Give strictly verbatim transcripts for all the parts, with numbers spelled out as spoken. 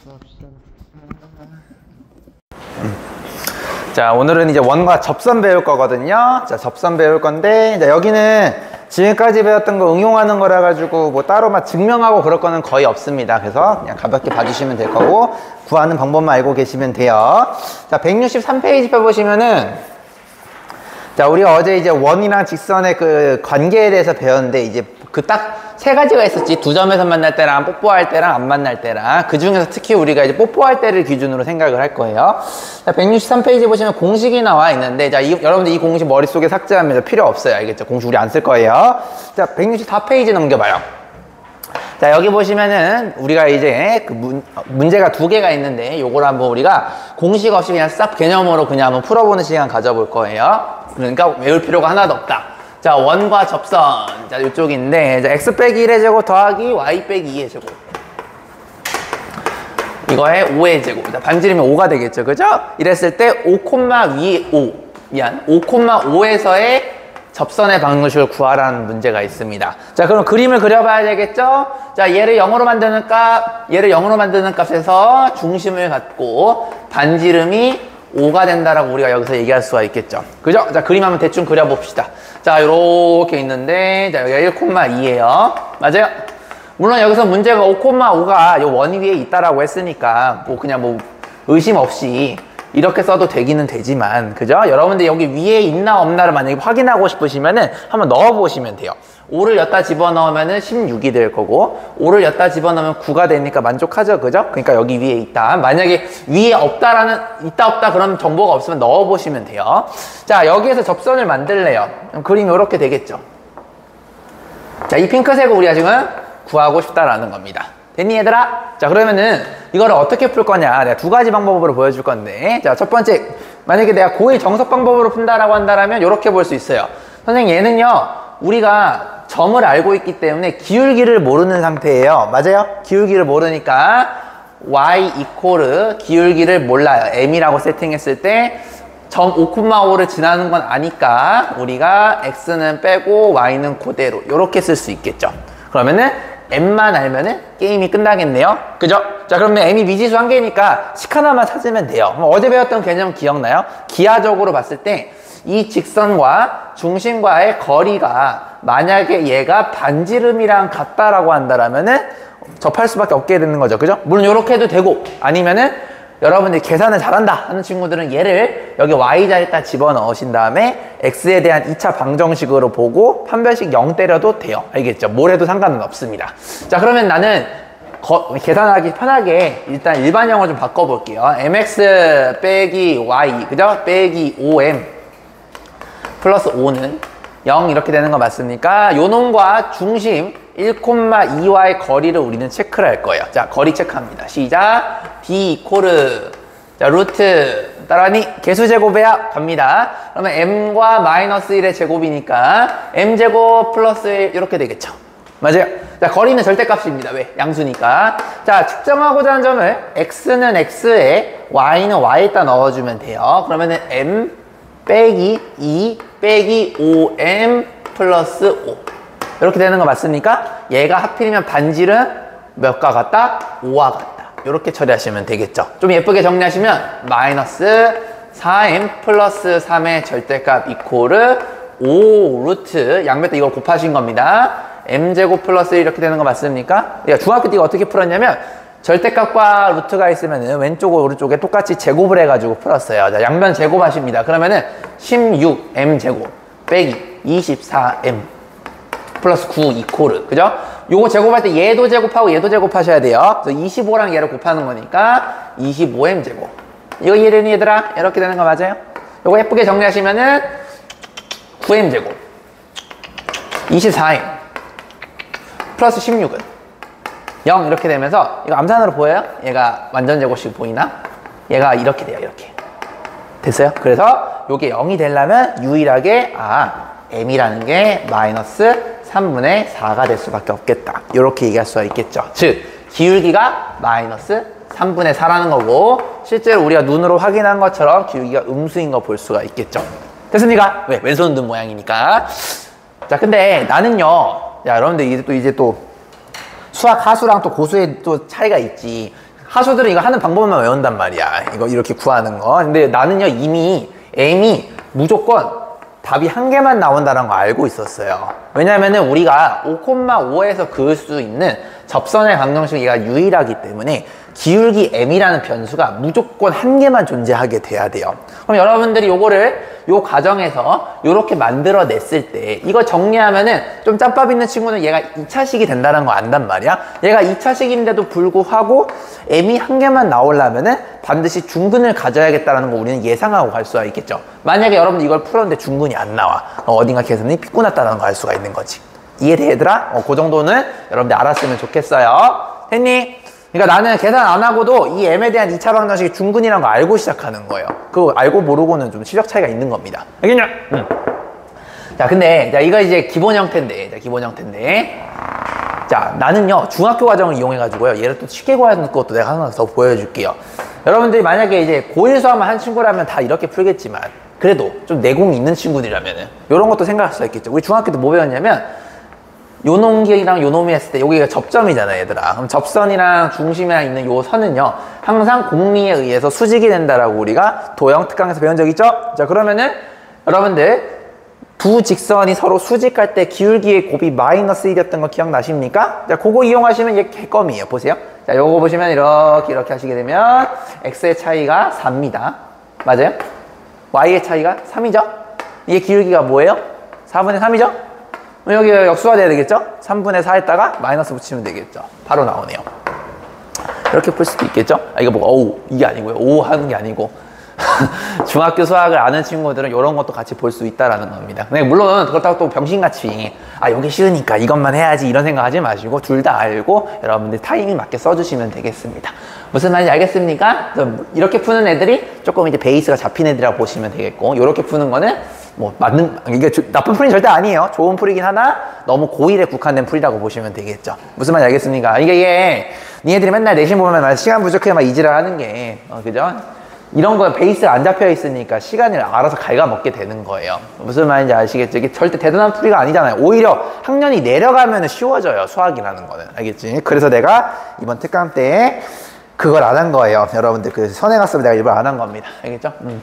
자, 오늘은 이제 원과 접선 배울 거거든요. 자, 접선 배울 건데, 자, 여기는 지금까지 배웠던 거 응용하는 거라 가지고 뭐 따로 막 증명하고 그럴 거는 거의 없습니다. 그래서 그냥 가볍게 봐주시면 될 거고, 구하는 방법만 알고 계시면 돼요. 자, 백육십삼 페이지 펴보시면은, 자, 우리가 어제 이제 원이랑 직선의 그 관계에 대해서 배웠는데, 이제 그 딱 세 가지가 있었지. 두 점에서 만날 때랑 뽀뽀할 때랑 안 만날 때랑. 그 중에서 특히 우리가 이제 뽀뽀할 때를 기준으로 생각을 할 거예요. 자, 백육십삼 페이지 보시면 공식이 나와 있는데, 자, 이, 여러분들 이 공식 머릿속에 삭제하면 필요 없어요. 알겠죠? 공식 우리 안 쓸 거예요. 자, 백육십사 페이지 넘겨봐요. 자, 여기 보시면은 우리가 이제 그 문, 문제가 두 개가 있는데, 요걸 한번 우리가 공식 없이 그냥 싹 개념으로 그냥 한번 풀어보는 시간 가져볼 거예요. 그러니까 외울 필요가 하나도 없다. 자, 원과 접선. 자, 이쪽인데, 자, x 빼기 일의 제곱 더하기 y 빼기 이의 제곱. 이거에 오의 제곱. 자, 반지르면 오가 되겠죠. 그죠? 이랬을 때 오, 위에 오. 미안. 오, 오에서의 접선의 방정식을 구하라는 문제가 있습니다. 자, 그럼 그림을 그려봐야 되겠죠? 자, 얘를 영으로 만드는 값, 얘를 영으로 만드는 값에서 중심을 갖고 반지름이 오가 된다라고 우리가 여기서 얘기할 수가 있겠죠. 그죠? 자, 그림 한번 대충 그려봅시다. 자, 요렇게 있는데, 자, 여기가 일, 이에요. 맞아요? 물론 여기서 문제가 오, 오가 요 원 위에 있다라고 했으니까, 뭐, 그냥 뭐, 의심 없이 이렇게 써도 되기는 되지만, 그죠? 여러분들 여기 위에 있나 없나를 만약에 확인하고 싶으시면은 한번 넣어보시면 돼요. 오를 여기다 집어넣으면은 십육이 될 거고, 오를 여기다 집어넣으면 구가 되니까 만족하죠, 그죠? 그러니까 여기 위에 있다. 만약에 위에 없다라는, 있다 없다 그런 정보가 없으면 넣어보시면 돼요. 자, 여기에서 접선을 만들래요. 그럼 그림이 이렇게 되겠죠. 자, 이 핑크색을 우리가 지금 구하고 싶다라는 겁니다. 됐니, 얘들아? 자, 그러면은 이거를 어떻게 풀 거냐? 내가 두 가지 방법으로 보여줄 건데, 자, 첫 번째, 만약에 내가 고의 정석 방법으로 푼다라고 한다면 이렇게 볼 수 있어요. 선생님, 얘는요, 우리가 점을 알고 있기 때문에 기울기를 모르는 상태예요. 맞아요? 기울기를 모르니까 y 이코르 기울기를 몰라요. m이라고 세팅했을 때 점 오, 오를 지나는 건 아니까 우리가 x는 빼고 y는 그대로 이렇게 쓸 수 있겠죠. 그러면은 m만 알면은 게임이 끝나겠네요. 그죠? 자, 그러면 m이 미지수 한 개니까 식 하나만 찾으면 돼요. 그럼 어제 배웠던 개념 기억나요? 기하적으로 봤을 때 이 직선과 중심과의 거리가 만약에 얘가 반지름이랑 같다라고 한다라면은 접할 수밖에 없게 되는 거죠. 그죠? 물론 이렇게 해도 되고, 아니면은 여러분들이 계산을 잘한다 하는 친구들은 얘를 여기 y자리에다 집어넣으신 다음에 x에 대한 이 차 방정식으로 보고 판별식 영 때려도 돼요. 알겠죠? 뭘 해도 상관은 없습니다. 자, 그러면 나는 거, 계산하기 편하게 일단 일반형을 좀 바꿔볼게요. mx 빼기 y, 그죠? 빼기 오 엠 플러스 오는 영 이렇게 되는 거 맞습니까? 요 놈과 중심 일, 이와의 거리를 우리는 체크를 할 거예요. 자, 거리 체크합니다. 시작. d 이코르 자, 루트 따라하니 개수제곱해야 갑니다. 그러면 m과 마이너스 일의 제곱이니까 m제곱 플러스 일 이렇게 되겠죠. 맞아요? 자, 거리는 절대값입니다. 왜? 양수니까. 자, 측정하고자 하는 점을 x는 x에 y는 y에다 넣어주면 돼요. 그러면은 m 빼기 이 빼기 오 엠 플러스 오 이렇게 되는 거 맞습니까? 얘가 하필이면 반지름 몇과 같다? 오와 같다. 이렇게 처리하시면 되겠죠. 좀 예쁘게 정리하시면 마이너스 사 엠 플러스 삼의 절대값 이코르 오 루트 양변 때 이걸 곱하신 겁니다. m제곱 플러스 일 이렇게 되는 거 맞습니까? 중학교 때 이거 어떻게 풀었냐면 절대값과 루트가 있으면 왼쪽 오른쪽에 똑같이 제곱을 해가지고 풀었어요. 자, 양변 제곱하십니다. 그러면은 십육 엠 제곱 빼기 이십사 엠 플러스 구 이코르. 그죠? 요거 제곱할 때 얘도 제곱하고 얘도 제곱하셔야 돼요. 그래서 이십오랑 얘를 곱하는 거니까 이십오 엠 제곱. 이거 이해되니 얘들아? 이렇게 되는 거 맞아요? 요거 예쁘게 정리하시면은 구 엠 제곱 이십사 엠 플러스 십육은 영 이렇게 되면서 이거 암산으로 보여요? 얘가 완전 제곱식 보이나? 얘가 이렇게 돼요. 이렇게 됐어요? 그래서 요게 영이 되려면 유일하게 아 m이라는 게 마이너스 삼분의 사가 될 수밖에 없겠다. 이렇게 얘기할 수가 있겠죠. 즉 기울기가 마이너스 삼분의 사라는 거고, 실제로 우리가 눈으로 확인한 것처럼 기울기가 음수인 거 볼 수가 있겠죠. 됐습니까? 왜? 왼손 든 모양이니까. 자, 근데 나는요, 야, 여러분들 이제 또 이제 또 수학 하수랑 또 고수의 또 차이가 있지. 하수들은 이거 하는 방법만 외운단 말이야. 이거 이렇게 구하는 거. 근데 나는요, 이미 m이 무조건 답이 한 개만 나온다는 거 알고 있었어요. 왜냐면은 우리가 오 콤마 오에서 그을 수 있는 접선의 방정식이 유일하기 때문에 기울기 m이라는 변수가 무조건 한 개만 존재하게 돼야 돼요. 그럼 여러분들이 요거를 요 과정에서 요렇게 만들어 냈을 때 이거 정리하면은 좀 짬밥 있는 친구는 얘가 이 차식이 된다는 거 안단 말이야. 얘가 이 차식인데도 불구하고 m이 한 개만 나오려면은 반드시 중근을 가져야겠다는 거 우리는 예상하고 갈 수가 있겠죠. 만약에 여러분들 이걸 풀었는데 중근이 안 나와. 어딘가 계산이 삐꾸났다는 거 알 수가 있는 거지. 이해돼 얘들아? 어, 그 정도는 여러분들 알았으면 좋겠어요. 됐니? 그러니까 나는 계산 안 하고도 이 m에 대한 이 차 방정식이 중근이라는 거 알고 시작하는 거예요. 그거 알고 모르고는 좀 실력 차이가 있는 겁니다. 알겠냐? 응. 자, 근데 자, 이거 이제 기본 형태인데, 자, 기본 형태인데, 자, 나는요 중학교 과정을 이용해가지고요 얘를 또 쉽게 구하는 것도 내가 하나 더 보여줄게요. 여러분들이 만약에 이제 고일 수학만 한 친구라면 다 이렇게 풀겠지만 그래도 좀 내공이 있는 친구들이라면은 이런 것도 생각할 수 있겠죠. 우리 중학교 때 뭐 배웠냐면 요 놈이랑 요 놈이 했을 때 여기가 접점이잖아 얘들아. 그럼 접선이랑 중심이랑 있는 요 선은요 항상 공리에 의해서 수직이 된다라고 우리가 도형 특강에서 배운 적 있죠? 자, 그러면은 여러분들 두 직선이 서로 수직할 때 기울기의 곱이 마이너스 일이었던 거 기억나십니까? 자, 그거 이용하시면 얘 개껌이에요. 보세요. 자, 요거 보시면 이렇게 이렇게 하시게 되면 x의 차이가 사입니다. 맞아요? y의 차이가 삼이죠? 이게 기울기가 뭐예요? 사분의 삼이죠? 여기 역수가 돼야 되겠죠? 삼분의 사 했다가 마이너스 붙이면 되겠죠? 바로 나오네요. 이렇게 풀 수도 있겠죠? 아, 이거 뭐, 어우, 이게 아니고요. 오 하는 게 아니고. 중학교 수학을 아는 친구들은 이런 것도 같이 볼 수 있다라는 겁니다. 근데 물론 그렇다고 또 병신같이 아 여기 쉬우니까 이것만 해야지 이런 생각 하지 마시고 둘 다 알고 여러분들 타이밍 맞게 써주시면 되겠습니다. 무슨 말인지 알겠습니까? 이렇게 푸는 애들이 조금 이제 베이스가 잡힌 애들이라고 보시면 되겠고 이렇게 푸는 거는 뭐 맞는 이게 나쁜 풀이는 절대 아니에요. 좋은 풀이긴 하나 너무 고일에 국한된 풀이라고 보시면 되겠죠. 무슨 말인지 알겠습니까? 이게 얘 니네들이 맨날 내신 보면 시간 부족해 막 이지랄 하는 게 어, 그죠? 이런 거 베이스가 안 잡혀 있으니까 시간을 알아서 갉아먹게 되는 거예요. 무슨 말인지 아시겠죠? 이게 절대 대단한 풀이가 아니잖아요. 오히려 학년이 내려가면 쉬워져요. 수학이라는 거는. 알겠지? 그래서 내가 이번 특강 때 그걸 안 한 거예요. 여러분들 그 선행 학습을 내가 일부러 안 한 겁니다. 알겠죠? 음.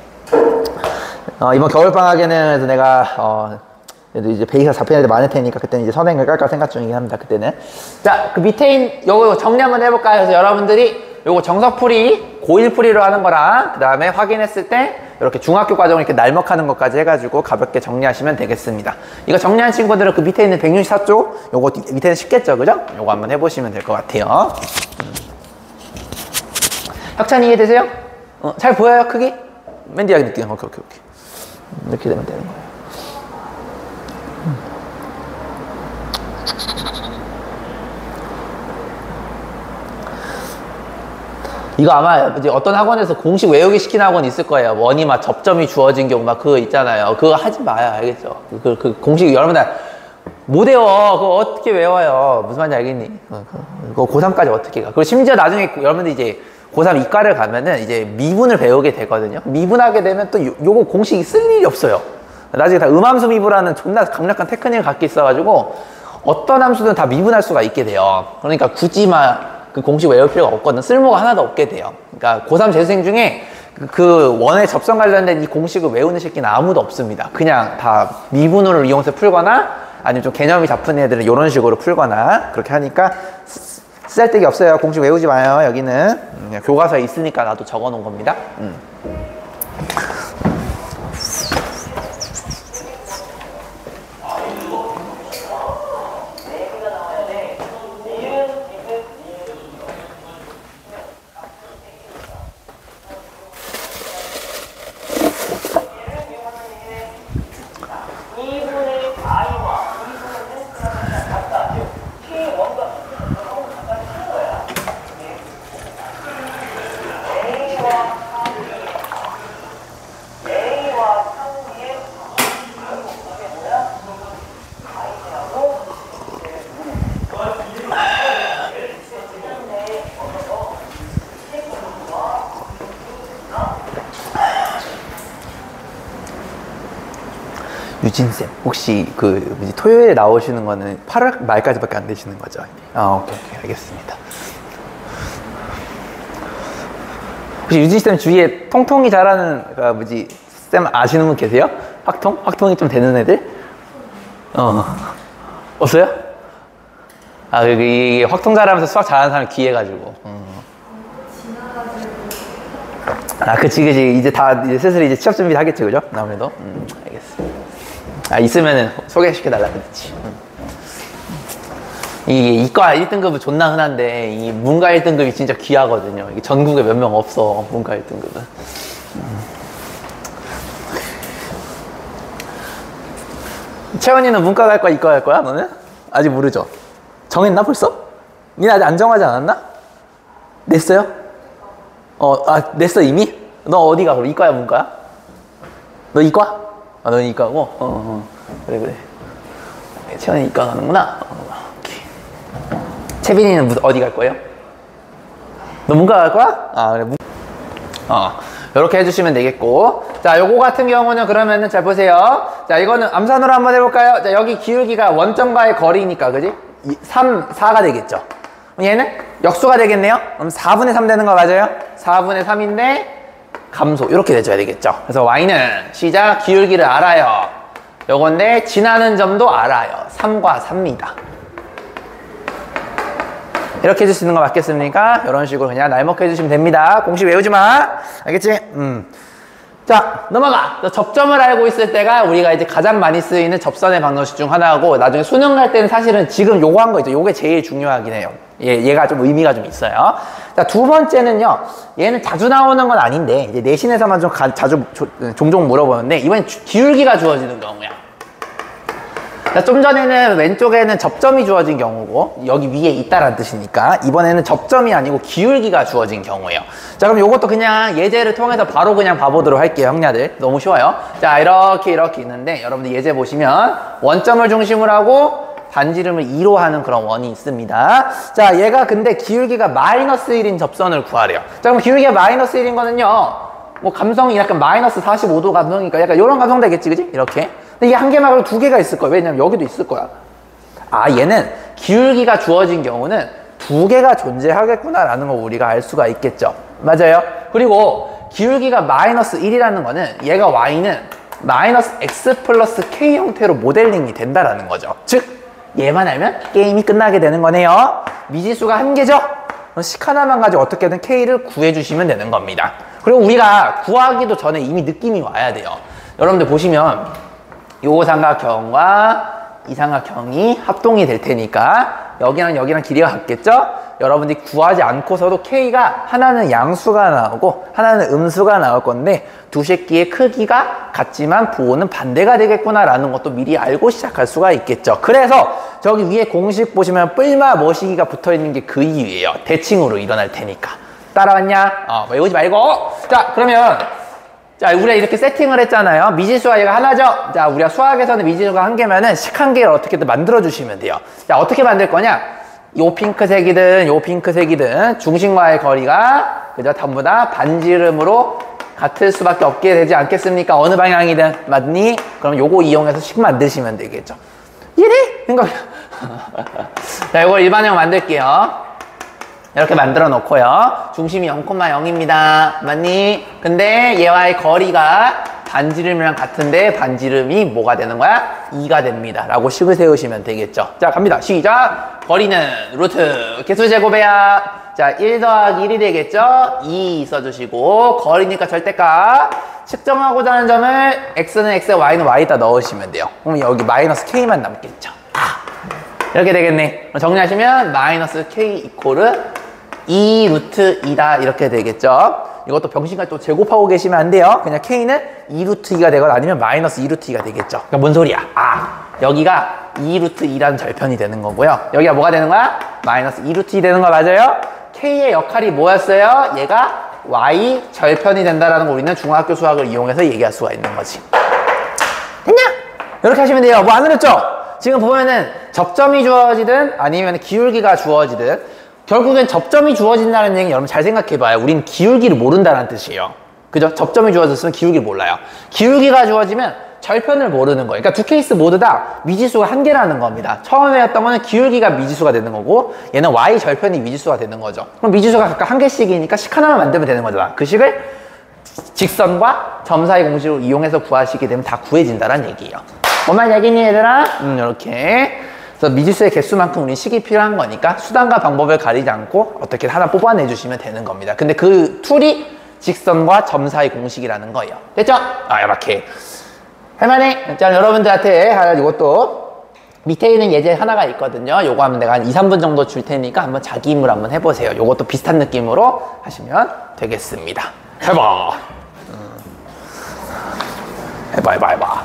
어, 이번 겨울방학에는 그래서 내가 어, 그래도 이제 베이스가 잡히는 애들 많을 테니까 그때는 이제 선행을 깔까 생각 중이긴 합니다. 그때는. 자, 그 밑에 있는 요거 정리 한번 해볼까요? 그래서 여러분들이 요거 정석풀이, 고일풀이로 하는 거랑 그 다음에 확인했을 때 이렇게 중학교 과정을 이렇게 날먹하는 것까지 해가지고 가볍게 정리하시면 되겠습니다. 이거 정리한 친구들은 그 밑에 있는 백육십사 쪽 요거 밑에는 쉽겠죠, 그죠? 요거 한번 해보시면 될 것 같아요. 혁찬이 이해되세요? 어, 잘 보여요, 크기? 맨 뒤에 느끼는 거, 오케이, 오케이, 오케이. 이렇게 되면 되는 거예요. 이거 아마 이제 어떤 학원에서 공식 외우기 시키는 학원 있을 거예요. 원이 막 접점이 주어진 경우 막 그거 있잖아요. 그거 하지 마요. 알겠죠? 그, 그 공식 여러분들 못 외워. 그거 어떻게 외워요? 무슨 말인지 알겠니? 그거 고삼까지 어떻게 가? 그리고 심지어 나중에 여러분들 이제 고삼 이과를 가면은 이제 미분을 배우게 되거든요. 미분하게 되면 또 요, 요거 공식이 쓸 일이 없어요. 나중에 다 음함수 미분하는 존나 강력한 테크닉을 갖고 있어가지고 어떤 함수든 다 미분할 수가 있게 돼요. 그러니까 굳이 막 그 공식 외울 필요가 없거든. 쓸모가 하나도 없게 돼요. 그러니까 고삼 재수생 중에 그 원의 접선 관련된 이 공식을 외우는 새끼는 아무도 없습니다. 그냥 다 미분으로 이용해서 풀거나 아니면 좀 개념이 잡힌 애들은 이런 식으로 풀거나 그렇게 하니까 쓰잘데기 없어요. 공식 외우지 마요. 여기는 그냥 교과서에 있으니까 나도 적어 놓은 겁니다. 음. 유진쌤 혹시 그 뭐지, 토요일에 나오시는 거는 팔월 말까지밖에 안 되시는 거죠? 아 오케이 오케이 알겠습니다. 혹시 유진 쌤 주위에 통통이 잘하는 그 뭐지 쌤 아시는 분 계세요? 확통? 확통이 좀 되는 애들? 어 없어요? 아 이게 확통 잘하면서 수학 잘하는 사람 귀해가지고. 음. 아 그치 그치 이제 다 이제 슬슬 이제 취업 준비 하겠지 그죠? 아무래도. 음 알겠어. 아 있으면은 소개시켜달라 그랬지. 음. 이게 이과 일 등급은 존나 흔한데 이 문과 일 등급이 진짜 귀하거든요. 이게 전국에 몇 명 없어 문과 일 등급은. 음. 채원이는 문과 갈 거야 이과 갈 거야 너는? 아직 모르죠? 정했나 벌써? 니네 아직 안 정하지 않았나? 냈어요? 어, 아 냈어 이미? 너 어디가 그럼 이과야 문과야? 너 이과? 아 너 이과고? 어, 어 그래 그래. 채원이 이과 가는구나. 어. 채빈이는 어디 갈 거예요? 너 문과 갈 거야? 아 그래 문... 어 이렇게 해주시면 되겠고 자 요거 같은 경우는 그러면은 잘 보세요. 자 이거는 암산으로 한번 해볼까요? 자 여기 기울기가 원점과의 거리니까 그지? 삼, 사가 되겠죠. 얘는 역수가 되겠네요. 그럼 사분의 삼 되는 거 맞아요? 사분의 삼인데 감소 이렇게 돼줘야 되겠죠. 그래서 y는 시작 기울기를 알아요. 요건데 지나는 점도 알아요. 삼과 삼입니다. 이렇게 해줄 수 있는 거 맞겠습니까? 이런 식으로 그냥 날먹게 해주시면 됩니다. 공식 외우지 마. 알겠지? 음. 자, 넘어가. 접점을 알고 있을 때가 우리가 이제 가장 많이 쓰이는 접선의 방정식 중 하나고 나중에 수능 갈 때는 사실은 지금 요거 한 거 있죠. 요게 제일 중요하긴 해요. 얘, 얘가 좀 의미가 좀 있어요. 자, 두 번째는요. 얘는 자주 나오는 건 아닌데 이제 내신에서만 좀 가, 자주 조, 종종 물어보는데 이번엔 주, 기울기가 주어지는 경우야. 자, 좀 전에는 왼쪽에는 접점이 주어진 경우고 여기 위에 있다라는 뜻이니까 이번에는 접점이 아니고 기울기가 주어진 경우예요. 자 그럼 이것도 그냥 예제를 통해서 바로 그냥 봐보도록 할게요 형님들. 너무 쉬워요. 자 이렇게 이렇게 있는데 여러분들 예제 보시면 원점을 중심으로 하고 반지름을 이로 하는 그런 원이 있습니다. 자 얘가 근데 기울기가 마이너스 일인 접선을 구하래요. 자 그럼 기울기가 마이너스 일인 거는요 뭐 감성이 약간 마이너스 사십오 도 감성이니까 약간 이런 감성 되겠지 그지? 이렇게. 근데 이게 한 개 말고 두 개가 있을 거야. 왜냐면 여기도 있을 거야. 아 얘는 기울기가 주어진 경우는 두 개가 존재하겠구나라는 걸 우리가 알 수가 있겠죠. 맞아요. 그리고 기울기가 마이너스 일이라는 거는 얘가 y는 마이너스 x 플러스 k 형태로 모델링이 된다라는 거죠. 즉 얘만 알면 게임이 끝나게 되는 거네요. 미지수가 한 개죠. 식 하나만 가지고 어떻게든 k를 구해주시면 되는 겁니다. 그리고 우리가 구하기도 전에 이미 느낌이 와야 돼요. 여러분들 보시면 요 삼각형과 이 삼각형이 합동이 될 테니까 여기랑 여기랑 길이가 같겠죠? 여러분들이 구하지 않고서도 k가 하나는 양수가 나오고 하나는 음수가 나올 건데 두 새끼의 크기가 같지만 부호는 반대가 되겠구나 라는 것도 미리 알고 시작할 수가 있겠죠. 그래서 저기 위에 공식 보시면 뿔마 머시기가 붙어있는 게 그 이유예요. 대칭으로 일어날 테니까. 따라왔냐? 어, 외우지 말고. 자 그러면 자, 우리가 이렇게 세팅을 했잖아요. 미지수가 얘가 하나죠? 자, 우리가 수학에서는 미지수가 한 개면은 식 한 개를 어떻게든 만들어주시면 돼요. 자, 어떻게 만들 거냐? 요 핑크색이든 요 핑크색이든 중심과의 거리가, 그죠? 전부 다 반지름으로 같을 수밖에 없게 되지 않겠습니까? 어느 방향이든. 맞니? 그럼 요거 이용해서 식 만드시면 되겠죠. 이해돼? 생각. 자, 요거 일반형 만들게요. 이렇게 만들어 놓고요. 중심이 영 콤마 영입니다. 맞니? 근데 얘와의 거리가 반지름이랑 같은데 반지름이 뭐가 되는 거야? 이가 됩니다. 라고 식을 세우시면 되겠죠. 자, 갑니다. 시작! 거리는 루트 개수제곱해야 자, 일 더하기 일이 되겠죠? 이 써주시고 거리니까 절대값 측정하고자 하는 점을 x는 x, y는 y에다 넣으시면 돼요. 그럼 여기 마이너스 k만 남겠죠. 아, 이렇게 되겠네. 정리하시면 마이너스 k 이코르 이 루트 이다 이렇게 되겠죠. 이것도 병신같이 또 제곱하고 계시면 안 돼요. 그냥 k는 이 루트 이가 되거나 아니면 마이너스 이 루트 이가 되겠죠. 그러니까 뭔 소리야? 아, 여기가 이 루트 이라는 절편이 되는 거고요. 여기가 뭐가 되는 거야? 마이너스 이 루트 이 되는 거 맞아요? k의 역할이 뭐였어요? 얘가 y 절편이 된다라는 거 우리는 중학교 수학을 이용해서 얘기할 수가 있는 거지. 됐냐? 이렇게 하시면 돼요. 뭐 안 어렵죠? 지금 보면은 접점이 주어지든 아니면 기울기가 주어지든 결국엔 접점이 주어진다는 얘기 여러분 잘 생각해봐요. 우린 기울기를 모른다는 뜻이에요. 그죠? 접점이 주어졌으면 기울기를 몰라요. 기울기가 주어지면 절편을 모르는 거예요. 그러니까 두 케이스 모두 다 미지수가 한 개라는 겁니다. 처음에 했던 거는 기울기가 미지수가 되는 거고 얘는 y 절편이 미지수가 되는 거죠. 그럼 미지수가 각각 한 개씩이니까 식 하나만 만들면 되는 거잖아. 그 식을 직선과 점 사이 공식을 이용해서 구하시게 되면 다 구해진다는 얘기예요. 뭔 얘기니 얘들아? 음, 이렇게. 그래서 미지수의 개수만큼 우리 식이 필요한 거니까 수단과 방법을 가리지 않고 어떻게 하나 뽑아내 주시면 되는 겁니다. 근데 그 툴이 직선과 점 사이 공식이라는 거예요. 됐죠? 아, 이렇게. 할만해? 자, 여러분들한테 하나 이것도 밑에 있는 예제 하나가 있거든요. 요거 하면 내가 한 이, 삼 분 정도 줄 테니까 한번 자기 힘으로 한번 해보세요. 요것도 비슷한 느낌으로 하시면 되겠습니다. 해봐. 음. 해봐, 해봐, 해봐.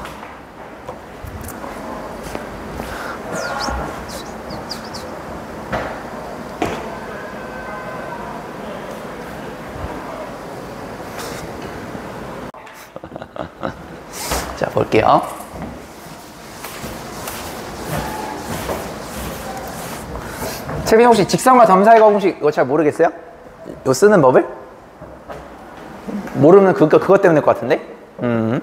자, 볼게요. 채빈 혹시 직선과 점 사이 공식 이거 잘 모르겠어요? 요 쓰는 법을? 모르면 그거, 그것 때문에 것 같은데? 음.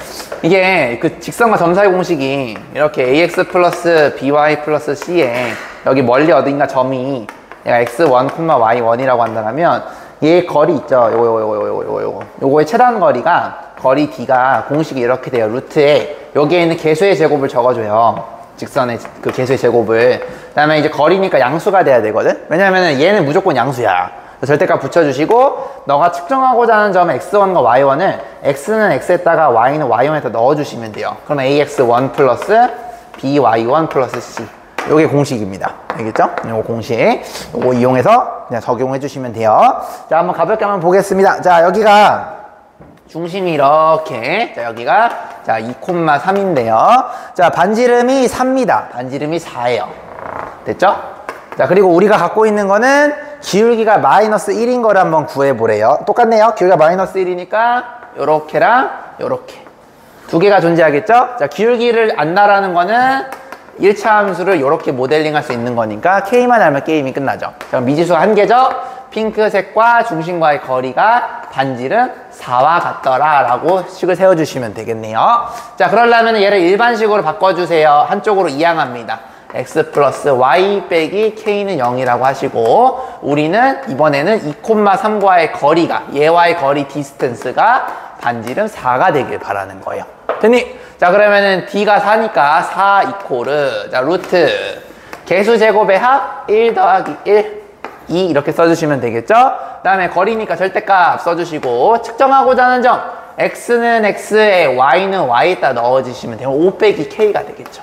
이게 그 직선과 점 사이 공식이 이렇게 ax 플러스 by 플러스 c에 여기 멀리 어딘가 점이 얘가 엑스 원, 와이 원이라고 한다면 얘 거리 있죠? 요거 요거 요거 요거 요거 요거 요거의 최단 거리가 거리 d가 공식이 이렇게 돼요. 루트에 여기에 있는 개수의 제곱을 적어줘요. 직선의 그 개수의 제곱을. 그 다음에 이제 거리니까 양수가 돼야 되거든. 왜냐면은 얘는 무조건 양수야. 절대값 붙여주시고 너가 측정하고자 하는 점 엑스 원과 와이 원을 x는 x에다가 y는 와이 원에다 넣어주시면 돼요. 그럼 에이엑스 원 플러스 비와이 원 플러스 c 요게 공식입니다. 알겠죠? 요거 공식 요거 이용해서 그냥 적용해 주시면 돼요. 자, 한번 가볍게 한번 보겠습니다. 자, 여기가 중심이 이렇게, 자, 여기가, 자, 이, 삼인데요. 자, 반지름이 사입니다. 반지름이 사예요. 됐죠? 자, 그리고 우리가 갖고 있는 거는 기울기가 마이너스 일인 거를 한번 구해보래요. 똑같네요. 기울기가 마이너스 일이니까, 요렇게랑, 요렇게. 두 개가 존재하겠죠? 자, 기울기를 안다라는 거는 일 차 함수를 요렇게 모델링 할 수 있는 거니까, K만 알면 게임이 끝나죠. 자, 미지수가 한 개죠? 핑크색과 중심과의 거리가 반지름 사와 같더라 라고 식을 세워주시면 되겠네요. 자, 그러려면 얘를 일반식으로 바꿔주세요. 한쪽으로 이항합니다. x 플러스 y 빼기 k는 영이라고 하시고 우리는 이번에는 이, 삼과의 거리가 얘와의 거리 디스턴스가 반지름 사가 되길 바라는 거예요. 됐니? 자, 그러면은 d가 사니까 사 이코르 자 루트 개수 제곱의 합 일 더하기 일 이 이렇게 써주시면 되겠죠? 그 다음에 거리니까 절대값 써주시고 측정하고자 하는 점 x는 x에 y는 y에다 넣어주시면 돼요. 오 빼기 k가 되겠죠.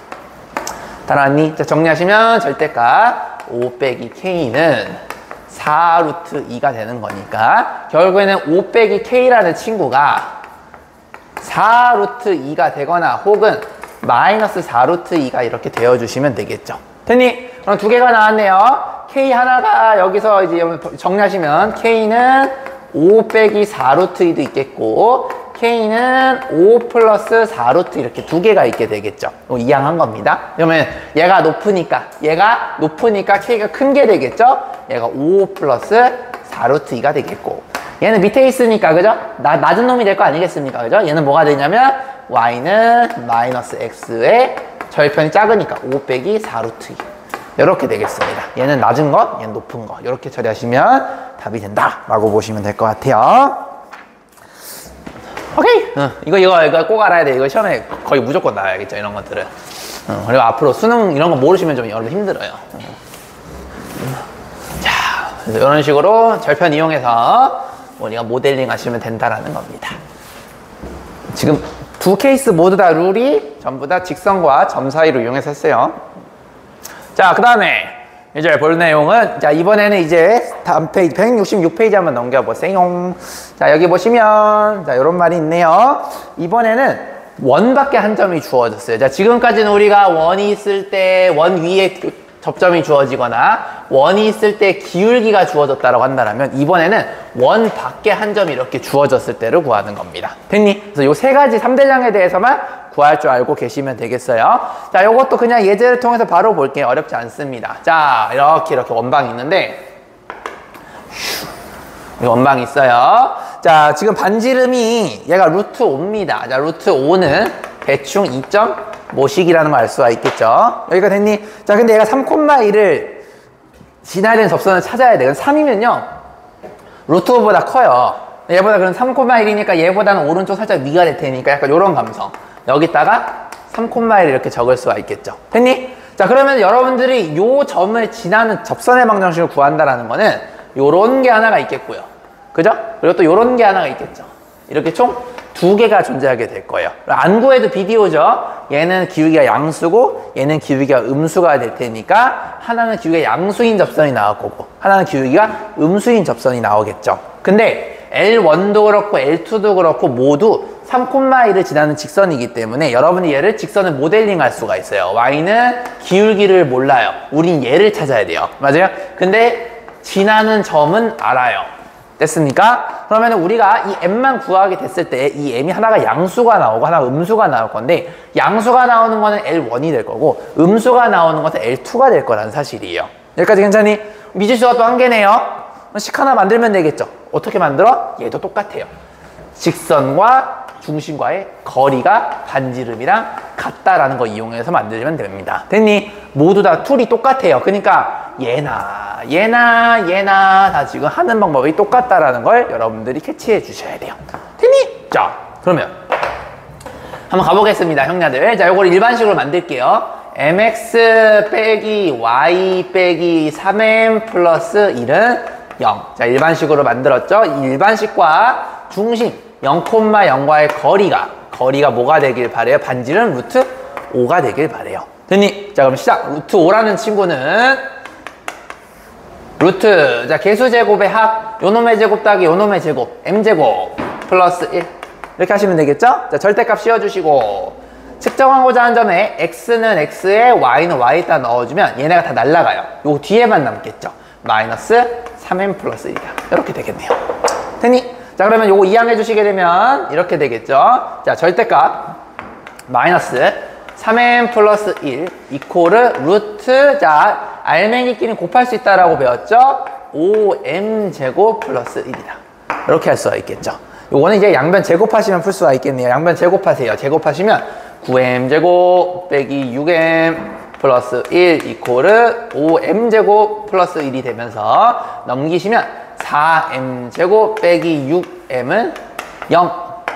따라왔니? 자, 정리하시면 절대값 오 빼기 k는 사 루트 이가 되는 거니까 결국에는 오 빼기 k라는 친구가 사 루트 이가 되거나 혹은 마이너스 사 루트 이가 이렇게 되어주시면 되겠죠. 됐니? 그럼 두 개가 나왔네요. K 하나가 여기서 이제 정리하시면 K는 오 빼기 사 루트 이도 있겠고 K는 오 플러스 사 루트 이렇게 두 개가 있게 되겠죠. 이항한 겁니다. 그러면 얘가 높으니까 얘가 높으니까 K가 큰 게 되겠죠. 얘가 오 플러스 사 루트 이가 되겠고 얘는 밑에 있으니까 그죠? 나, 낮은 놈이 될 거 아니겠습니까? 그죠? 얘는 뭐가 되냐면 Y는 마이너스 X의 절편이 작으니까 오 빼기 사 루트 이 이렇게 되겠습니다. 얘는 낮은 것, 얘는 높은 것 이렇게 처리하시면 답이 된다 라고 보시면 될 것 같아요. 오케이. 어, 이거 이거 이거 꼭 알아야 돼. 이거 시험에 거의 무조건 나와야겠죠. 이런 것들은. 어, 그리고 앞으로 수능 이런 거 모르시면 좀 여러분 힘들어요. 어. 자, 이런 식으로 절편 이용해서 우리가 모델링 하시면 된다라는 겁니다. 지금 두 케이스 모두 다 룰이 전부 다 직선과 점 사이로 이용해서 했어요. 자, 그 다음에 이제 볼 내용은 자 이번에는 이제 다음 페이지 백육십육 페이지 한번 넘겨보세요. 자, 여기 보시면 자 이런 말이 있네요. 이번에는 원밖에 한 점이 주어졌어요. 자, 지금까지는 우리가 원이 있을 때 원 위에 접점이 주어지거나 원이 있을 때 기울기가 주어졌다고 한다면 이번에는 원 밖에 한 점이 이렇게 주어졌을 때를 구하는 겁니다. 됐니? 그래서 요 세 가지 삼 대장에 대해서만 구할 줄 알고 계시면 되겠어요. 자, 요것도 그냥 예제를 통해서 바로 볼게요. 어렵지 않습니다. 자, 이렇게 이렇게 원방이 있는데 이 원방이 있어요. 자, 지금 반지름이 얘가 루트 오입니다. 자, 루트 오는 대충 이 점 오씩이라는 걸 알 수가 있겠죠. 여기가 됐니? 자, 근데 얘가 삼 콤마 일을 지나야 되는 접선을 찾아야 돼. 삼이면요. 루트 오보다 커요. 얘보다 그럼 삼 콤마 일이니까 얘보다는 오른쪽 살짝 위가 될 테니까 약간 요런 감성. 여기다가 삼 콤마 일 이렇게 적을 수가 있겠죠. 됐니? 자, 그러면 여러분들이 요 점을 지나는 접선의 방정식을 구한다라는 거는 요런 게 하나가 있겠고요. 그죠? 그리고 또 요런 게 하나가 있겠죠. 이렇게 총 두 개가 존재하게 될 거예요. 안 구해도 비디오죠. 얘는 기울기가 양수고 얘는 기울기가 음수가 될 테니까 하나는 기울기가 양수인 접선이 나올 거고 하나는 기울기가 음수인 접선이 나오겠죠. 근데 엘 원도 그렇고 엘 투도 그렇고 모두 삼 콤마 일을 지나는 직선이기 때문에 여러분이 얘를 직선을 모델링 할 수가 있어요. y는 기울기를 몰라요. 우린 얘를 찾아야 돼요. 맞아요? 근데 지나는 점은 알아요. 됐습니까? 그러면 우리가 이 m만 구하게 됐을 때 이 m이 하나가 양수가 나오고 하나가 음수가 나올 건데 양수가 나오는 거는 엘 원이 될 거고 음수가 나오는 것은 엘 투가 될 거라는 사실이에요. 여기까지 괜찮니? 미지수가 또 한 개네요. 식 하나 만들면 되겠죠. 어떻게 만들어? 얘도 똑같아요. 직선과 중심과의 거리가 반지름이랑 같다라는 거 이용해서 만들면 됩니다. 됐니? 모두 다 툴이 똑같아요. 그러니까 얘나 얘나 얘나 다 지금 하는 방법이 똑같다라는 걸 여러분들이 캐치해 주셔야 돼요. 됐니? 자, 그러면 한번 가보겠습니다, 형냐들. 자, 요걸 일반식으로 만들게요. 엠엑스 빼기 와이 빼기 삼 엠 플러스 일은 영. 자, 일반식으로 만들었죠? 이 일반식과 중심 영 콤마 영과의 거리가 거리가 뭐가 되길 바래요? 반지름 루트 오가 되길 바래요. 됐니? 자, 그럼 시작. 루트 오라는 친구는 루트, 자, 개수제곱의 합, 요놈의 제곱 따기 요놈의 제곱, m제곱 플러스 일 이렇게 하시면 되겠죠? 자, 절대값 씌워주시고 측정하고자 하는 점에 x는 x에 y는 y에다 넣어주면 얘네가 다 날라가요. 요 뒤에만 남겠죠. 마이너스 삼 엠 플러스 일이야. 이렇게 되겠네요. 됐니? 자, 그러면 요거 이항해 주시게 되면 이렇게 되겠죠. 자, 절대값 마이너스 삼 엠 플러스 일 이코르 루트, 자, 알맹이끼리 곱할 수 있다라고 배웠죠. 오 엠 제곱 플러스 일이다. 이렇게 할 수가 있겠죠. 요거는 이제 양변 제곱하시면 풀 수가 있겠네요. 양변 제곱하세요. 제곱하시면 구 엠 제곱 빼기 육 엠 플러스 일 이코르 오 엠 제곱 플러스 일이 되면서 넘기시면 사 엠 제곱 빼기 육 엠은 영.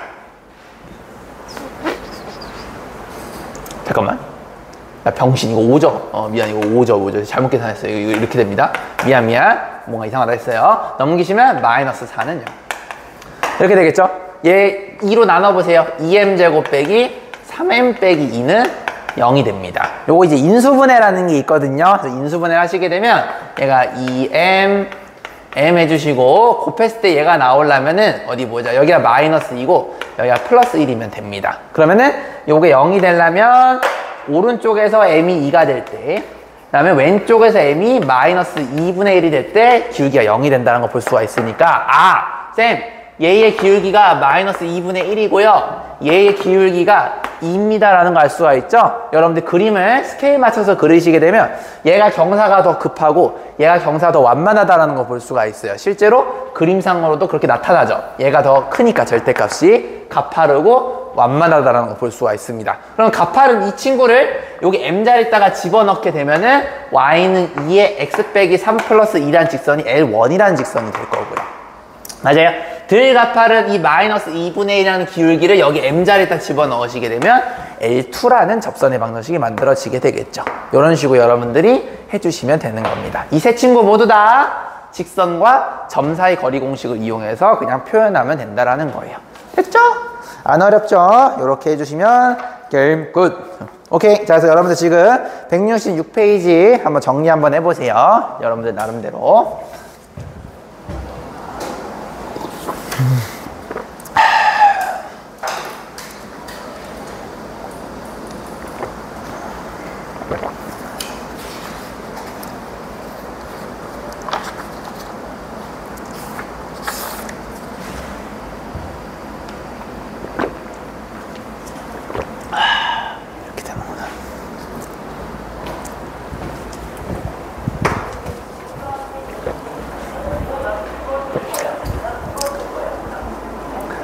잠깐만. 나 병신 이거 오죠? 어, 미안, 이거 오죠, 오죠. 잘못 계산했어요. 이거 이렇게 됩니다. 미안, 미안. 뭔가 이상하다 했어요. 넘기시면 마이너스 사는 영. 이렇게 되겠죠? 얘 이로 나눠보세요. 이 엠 제곱 빼기 삼 엠 빼기 이는 영이 됩니다. 요거 이제 인수분해라는 게 있거든요. 그래서 인수분해를 하시게 되면 얘가 이 엠 m 해주시고 곱했을 때 얘가 나오려면은 어디 보자. 여기가 마이너스 이고 여기가 플러스 일이면 됩니다. 그러면은 요게 영이 되려면 오른쪽에서 m이 이가 될 때, 그 다음에 왼쪽에서 m이 마이너스 이분의 일이 될 때 기울기가 영이 된다는 걸 볼 수가 있으니까, 아, 쌤, 얘의 기울기가 마이너스 이분의 일이고요. 얘의 기울기가 이입니다라는 걸 알 수가 있죠? 여러분들 그림을 스케일 맞춰서 그리시게 되면 얘가 경사가 더 급하고 얘가 경사가 더 완만하다는 걸 볼 수가 있어요. 실제로 그림상으로도 그렇게 나타나죠. 얘가 더 크니까 절대값이 가파르고 완만하다는 걸 볼 수가 있습니다. 그럼 가파른 이 친구를 여기 m자리에다가 집어넣게 되면은 y는 이에 x 빼기 삼 플러스 이라는 직선이 엘 원이라는 직선이 될 거고요. 맞아요? 들 가파른 이 마이너스 이분의 일이라는 기울기를 여기 m자리에다 집어넣으시게 되면 엘 투라는 접선의 방정식이 만들어지게 되겠죠. 이런 식으로 여러분들이 해주시면 되는 겁니다. 이 세 친구 모두 다 직선과 점 사이 거리 공식을 이용해서 그냥 표현하면 된다라는 거예요. 됐죠? 안 어렵죠? 이렇게 해주시면 게임 굿. 오케이. 자, 그래서 여러분들 지금 백육십육 페이지 한번 정리 한번 해보세요. 여러분들 나름대로.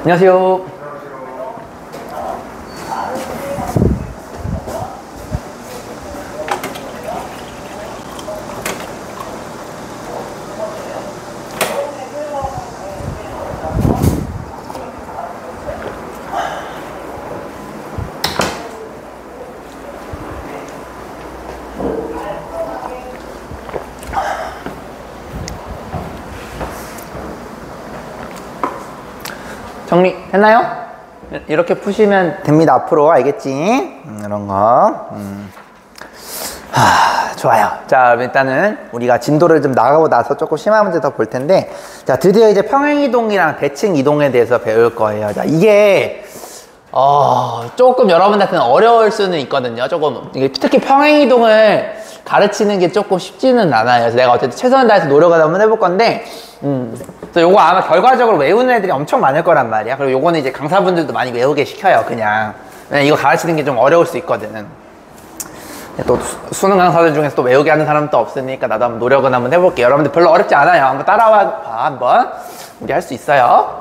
안녕하세요. 정리됐나요? 이렇게 푸시면 됩니다. 앞으로 알겠지? 음, 이런 거. 음. 하, 좋아요. 자, 일단은 우리가 진도를 좀 나가고 나서 조금 심한 문제 더 볼 텐데, 자, 드디어 이제 평행이동이랑 대칭이동에 대해서 배울 거예요. 자, 이게 어, 조금 여러분한테는 어려울 수는 있거든요. 조금 이게 특히 평행이동을 가르치는 게 조금 쉽지는 않아요. 그래서 내가 어쨌든 최선을 다해서 노력을 한번 해볼 건데, 음, 그래서 요거 아마 결과적으로 외우는 애들이 엄청 많을 거란 말이야. 그리고 요거는 이제 강사분들도 많이 외우게 시켜요, 그냥. 왜냐면 이거 가르치는 게 좀 어려울 수 있거든. 또 수, 수능 강사들 중에서 또 외우게 하는 사람은 또 없으니까 나도 한번 노력은 한번 해볼게요. 여러분들 별로 어렵지 않아요. 한번 따라와 봐, 한번. 우리 할 수 있어요.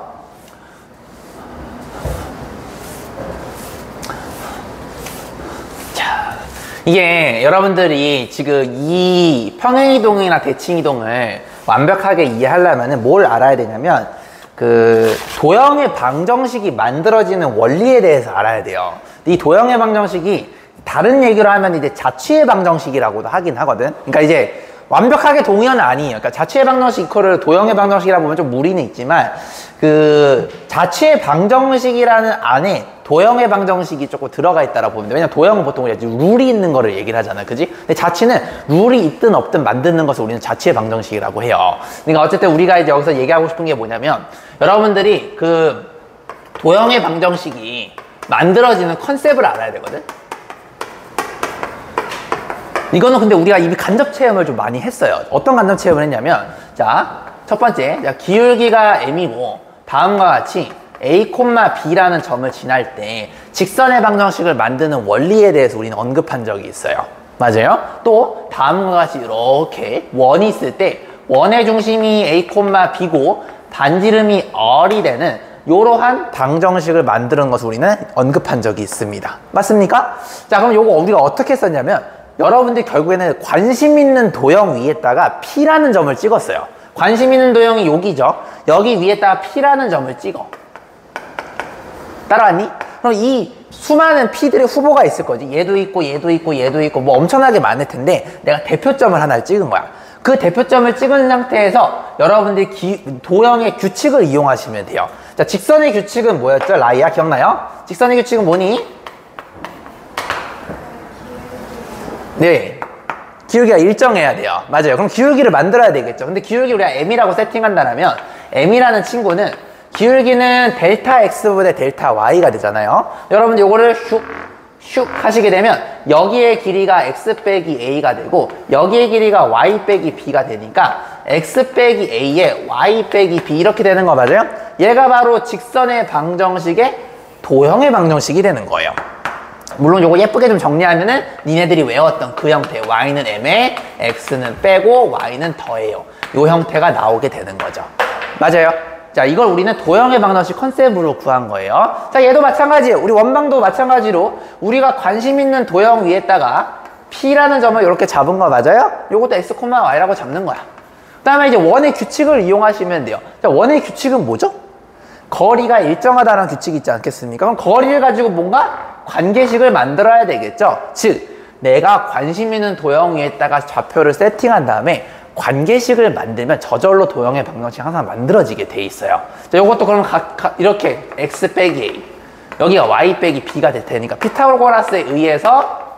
이게 여러분들이 지금 이 평행이동이나 대칭이동을 완벽하게 이해하려면 뭘 알아야 되냐면 그 도형의 방정식이 만들어지는 원리에 대해서 알아야 돼요. 이 도형의 방정식이 다른 얘기로 하면 이제 자취의 방정식이라고도 하긴 하거든. 그러니까 이제 완벽하게 동의어는 아니에요. 그러니까 자취의 방정식 이퀄을 도형의 방정식이라 보면 좀 무리는 있지만 그 자취의 방정식이라는 안에 도형의 방정식이 조금 들어가 있다라고 보면 돼. 왜냐면 도형은 보통 우리가 룰이 있는 거를 얘기를 하잖아, 그지? 근데 자취는 룰이 있든 없든 만드는 것을 우리는 자취의 방정식이라고 해요. 그러니까 어쨌든 우리가 이제 여기서 얘기하고 싶은 게 뭐냐면 여러분들이 그 도형의 방정식이 만들어지는 컨셉을 알아야 되거든. 이거는 근데 우리가 이미 간접 체험을 좀 많이 했어요. 어떤 간접 체험을 했냐면, 자, 첫 번째, 자, 기울기가 m이고 다음과 같이 a, b라는 점을 지날 때 직선의 방정식을 만드는 원리에 대해서 우리는 언급한 적이 있어요. 맞아요? 또 다음과 같이 이렇게 원이 있을 때 원의 중심이 a, b고 반지름이 r이 되는 이러한 방정식을 만드는 것을 우리는 언급한 적이 있습니다. 맞습니까? 자, 그럼 요거 우리가 어떻게 썼냐면 여러분들이 결국에는 관심 있는 도형 위에다가 P라는 점을 찍었어요. 관심 있는 도형이 여기죠. 여기 위에다가 P라는 점을 찍어. 따라왔니? 그럼 이 수많은 P들의 후보가 있을 거지. 얘도 있고 얘도 있고 얘도 있고 뭐 엄청나게 많을 텐데 내가 대표점을 하나를 찍은 거야. 그 대표점을 찍은 상태에서 여러분들이 기, 도형의 규칙을 이용하시면 돼요. 자, 직선의 규칙은 뭐였죠? 라이야, 기억나요? 직선의 규칙은 뭐니? 네, 기울기가 일정해야 돼요. 맞아요. 그럼 기울기를 만들어야 되겠죠. 근데 기울기 우리가 m이라고 세팅한다면 m이라는 친구는 기울기는 델타 x보다 델타 y가 되잖아요. 여러분 요거를 슉 슉 하시게 되면 여기의 길이가 x 빼기 a가 되고 여기의 길이가 y 빼기 b가 되니까 x 빼기 a에 y 빼기 b 이렇게 되는 거 맞아요? 얘가 바로 직선의 방정식의 도형의 방정식이 되는 거예요. 물론 요거 예쁘게 좀 정리하면은 니네들이 외웠던 그 형태, y는 m에 x는 빼고 y는 더해요. 요 형태가 나오게 되는 거죠. 맞아요? 자, 이걸 우리는 도형의 방정식 컨셉으로 구한 거예요. 자, 얘도 마찬가지예요. 우리 원방도 마찬가지로 우리가 관심 있는 도형 위에다가 P라는 점을 이렇게 잡은 거 맞아요? 요것도 x, y라고 잡는 거야. 그 다음에 이제 원의 규칙을 이용하시면 돼요. 자, 원의 규칙은 뭐죠? 거리가 일정하다는 규칙이 있지 않겠습니까? 그럼 거리를 가지고 뭔가 관계식을 만들어야 되겠죠? 즉, 내가 관심 있는 도형 위에다가 좌표를 세팅한 다음에 관계식을 만들면 저절로 도형의 방정식이 항상 만들어지게 돼 있어요. 자, 요것도 그러면 각, 각 이렇게 x 빼기 a, 여기가 y 빼기 b가 될 테니까 피타고라스에 의해서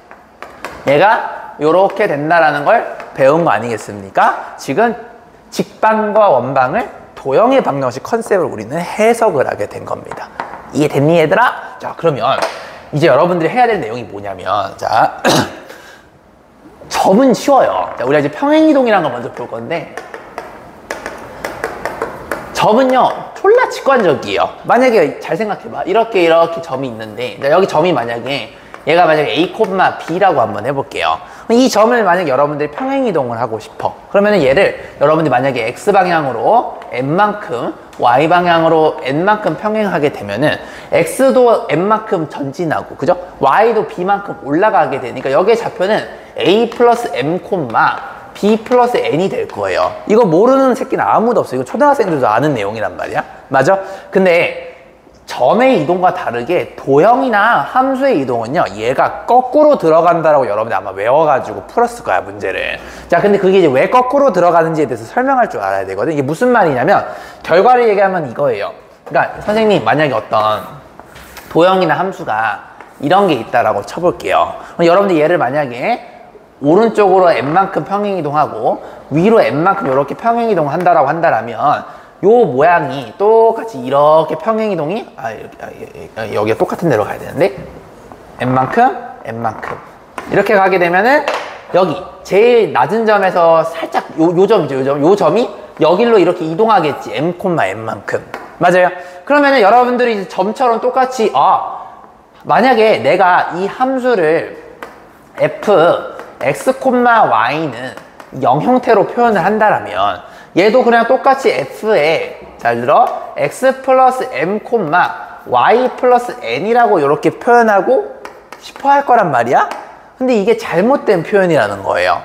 얘가 요렇게 된다라는 걸 배운 거 아니겠습니까? 지금 직방과 원방을 도형의 방정식 컨셉을 우리는 해석을 하게 된 겁니다. 이해됐니, 얘들아? 자, 그러면 이제 여러분들이 해야 될 내용이 뭐냐면, 자, 점은 쉬워요. 자, 우리가 이제 평행이동이라는 걸 먼저 볼 건데, 점은요, 졸라 직관적이에요. 만약에 잘 생각해봐. 이렇게 이렇게 점이 있는데, 자, 여기 점이 만약에 얘가 만약에 a, b라고 한번 해볼게요. 이 점을 만약 여러분들이 평행이동을 하고 싶어. 그러면 얘를 여러분들이 만약에 X방향으로 N만큼, Y방향으로 N만큼 평행하게 되면은 X도 N만큼 전진하고, 그죠? Y도 B만큼 올라가게 되니까 여기에 좌표는 A 플러스 M, B 플러스 N이 될 거예요. 이거 모르는 새끼는 아무도 없어. 이거 초등학생들도 아는 내용이란 말이야. 맞아? 근데 점의 이동과 다르게 도형이나 함수의 이동은요, 얘가 거꾸로 들어간다라고 여러분들 아마 외워가지고 풀었을 거야, 문제를. 자, 근데 그게 이제 왜 거꾸로 들어가는지에 대해서 설명할 줄 알아야 되거든. 이게 무슨 말이냐면 결과를 얘기하면 이거예요. 그러니까 선생님 만약에 어떤 도형이나 함수가 이런 게 있다라고 쳐볼게요. 그럼 여러분들 얘를 만약에 오른쪽으로 n만큼 평행이동하고 위로 n만큼 이렇게 평행이동한다라고 한다라면 요 모양이 똑같이 이렇게 평행이동이 아, 여기, 아, 여기가 똑같은 데로 가야 되는데 n만큼 n만큼 이렇게 가게 되면은 여기 제일 낮은 점에서 살짝 요, 요 점이죠. 요 점, 요 점이 여기로 이렇게 이동하겠지. m, n만큼. 맞아요. 그러면은 여러분들이 이제 점처럼 똑같이 아 만약에 내가 이 함수를 f x, y는 영 형태로 표현을 한다라면 얘도 그냥 똑같이 f에 잘 들어 x 플러스 m, y 플러스 n이라고 이렇게 표현하고 싶어 할 거란 말이야. 근데 이게 잘못된 표현이라는 거예요.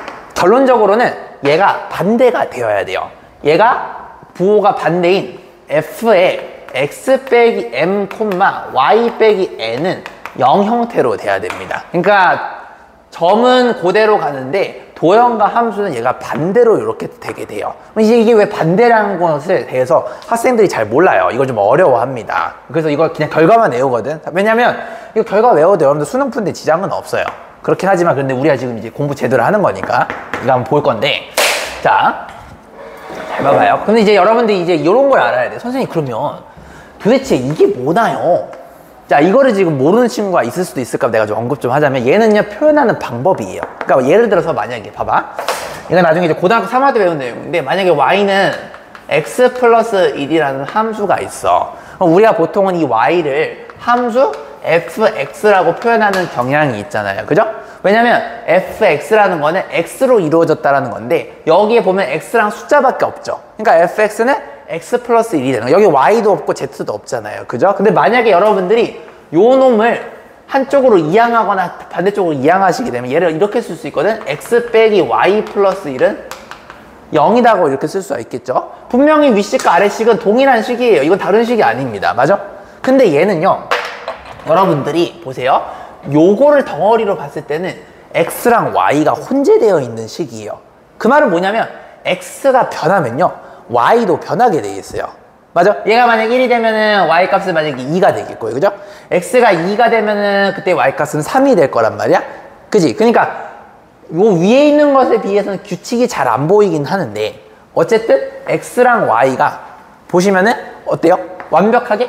결론적으로는 얘가 반대가 되어야 돼요. 얘가 부호가 반대인 f에 x 빼기 m, y 빼기 n은 영 형태로 돼야 됩니다. 그러니까 점은 그대로 가는데 도형과 함수는 얘가 반대로 이렇게 되게 돼요. 이게 왜 반대라는 것에 대해서 학생들이 잘 몰라요. 이걸 좀 어려워합니다. 그래서 이거 그냥 결과만 외우거든. 왜냐면 이거 결과 외워도 여러분들 수능 푸는데 지장은 없어요. 그렇긴 하지만 근데 우리가 지금 이제 공부 제대로 하는 거니까 이거 한번 볼 건데, 자, 잘 봐봐요. 근데 이제 여러분들이 이제 이런 걸 알아야 돼. 선생님 그러면 도대체 이게 뭐나요? 자, 이거를 지금 모르는 친구가 있을 수도 있을까 내가 좀 언급 좀 하자면 얘는요 표현하는 방법이에요. 그러니까 예를 들어서 만약에 봐봐, 이거 나중에 이제 고등학교 삼 화 때 배운 내용인데 만약에 y는 x 플러스 일이라는 함수가 있어. 그럼 우리가 보통은 이 y를 함수 fx라고 표현하는 경향이 있잖아요. 그죠? 왜냐면 fx라는 거는 x로 이루어졌다라는 건데 여기에 보면 x랑 숫자밖에 없죠. 그러니까 fx는 x 플러스 일이 되는 거예요. 여기 y도 없고 z도 없잖아요. 그죠? 근데 만약에 여러분들이 요 놈을 한쪽으로 이항하거나 반대쪽으로 이항하시게 되면 얘를 이렇게 쓸 수 있거든. x 빼기 y 플러스 일은 영이라고 이렇게 쓸 수가 있겠죠. 분명히 윗식과 아래식은 동일한 식이에요. 이건 다른 식이 아닙니다. 맞아? 근데 얘는요, 여러분들이 보세요. 요거를 덩어리로 봤을 때는 x랑 y가 혼재되어 있는 식이에요. 그 말은 뭐냐면 x가 변하면요 y도 변하게 돼 있어요. 맞아? 얘가 만약 일이 되면은 y 값은 만약에 이가 되겠고요. 그죠? x가 이가 되면은 그때 y 값은 삼이 될 거란 말이야. 그지? 그러니까 요 위에 있는 것에 비해서는 규칙이 잘 안 보이긴 하는데 어쨌든 x랑 y가 보시면은 어때요? 완벽하게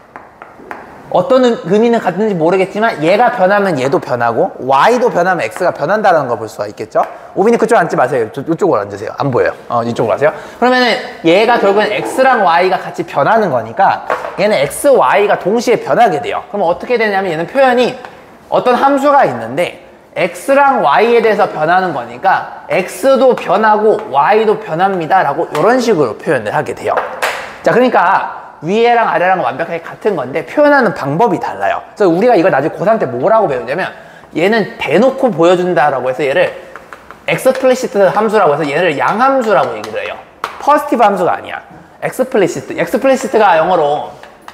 어떤 의미는 같은지 모르겠지만 얘가 변하면 얘도 변하고 y도 변하면 x가 변한다는 걸 볼 수가 있겠죠. 오빈이 그쪽 앉지 마세요. 이쪽으로 앉으세요. 안 보여요. 어, 이쪽으로 가세요. 그러면은 얘가 결국엔 x랑 y가 같이 변하는 거니까 얘는 x, y가 동시에 변하게 돼요. 그럼 어떻게 되냐면 얘는 표현이 어떤 함수가 있는데 x랑 y에 대해서 변하는 거니까 x도 변하고 y도 변합니다 라고 이런 식으로 표현을 하게 돼요. 자, 그러니까 위에랑 아래랑 완벽하게 같은 건데 표현하는 방법이 달라요. 그래서 우리가 이걸 나중에 고삼 때 뭐라고 배우냐면 얘는 대놓고 보여준다라고 해서 얘를 explicit 함수라고 해서 얘를 양함수라고 얘기를 해요. positive 함수가 아니야. explicit. explicit가 영어로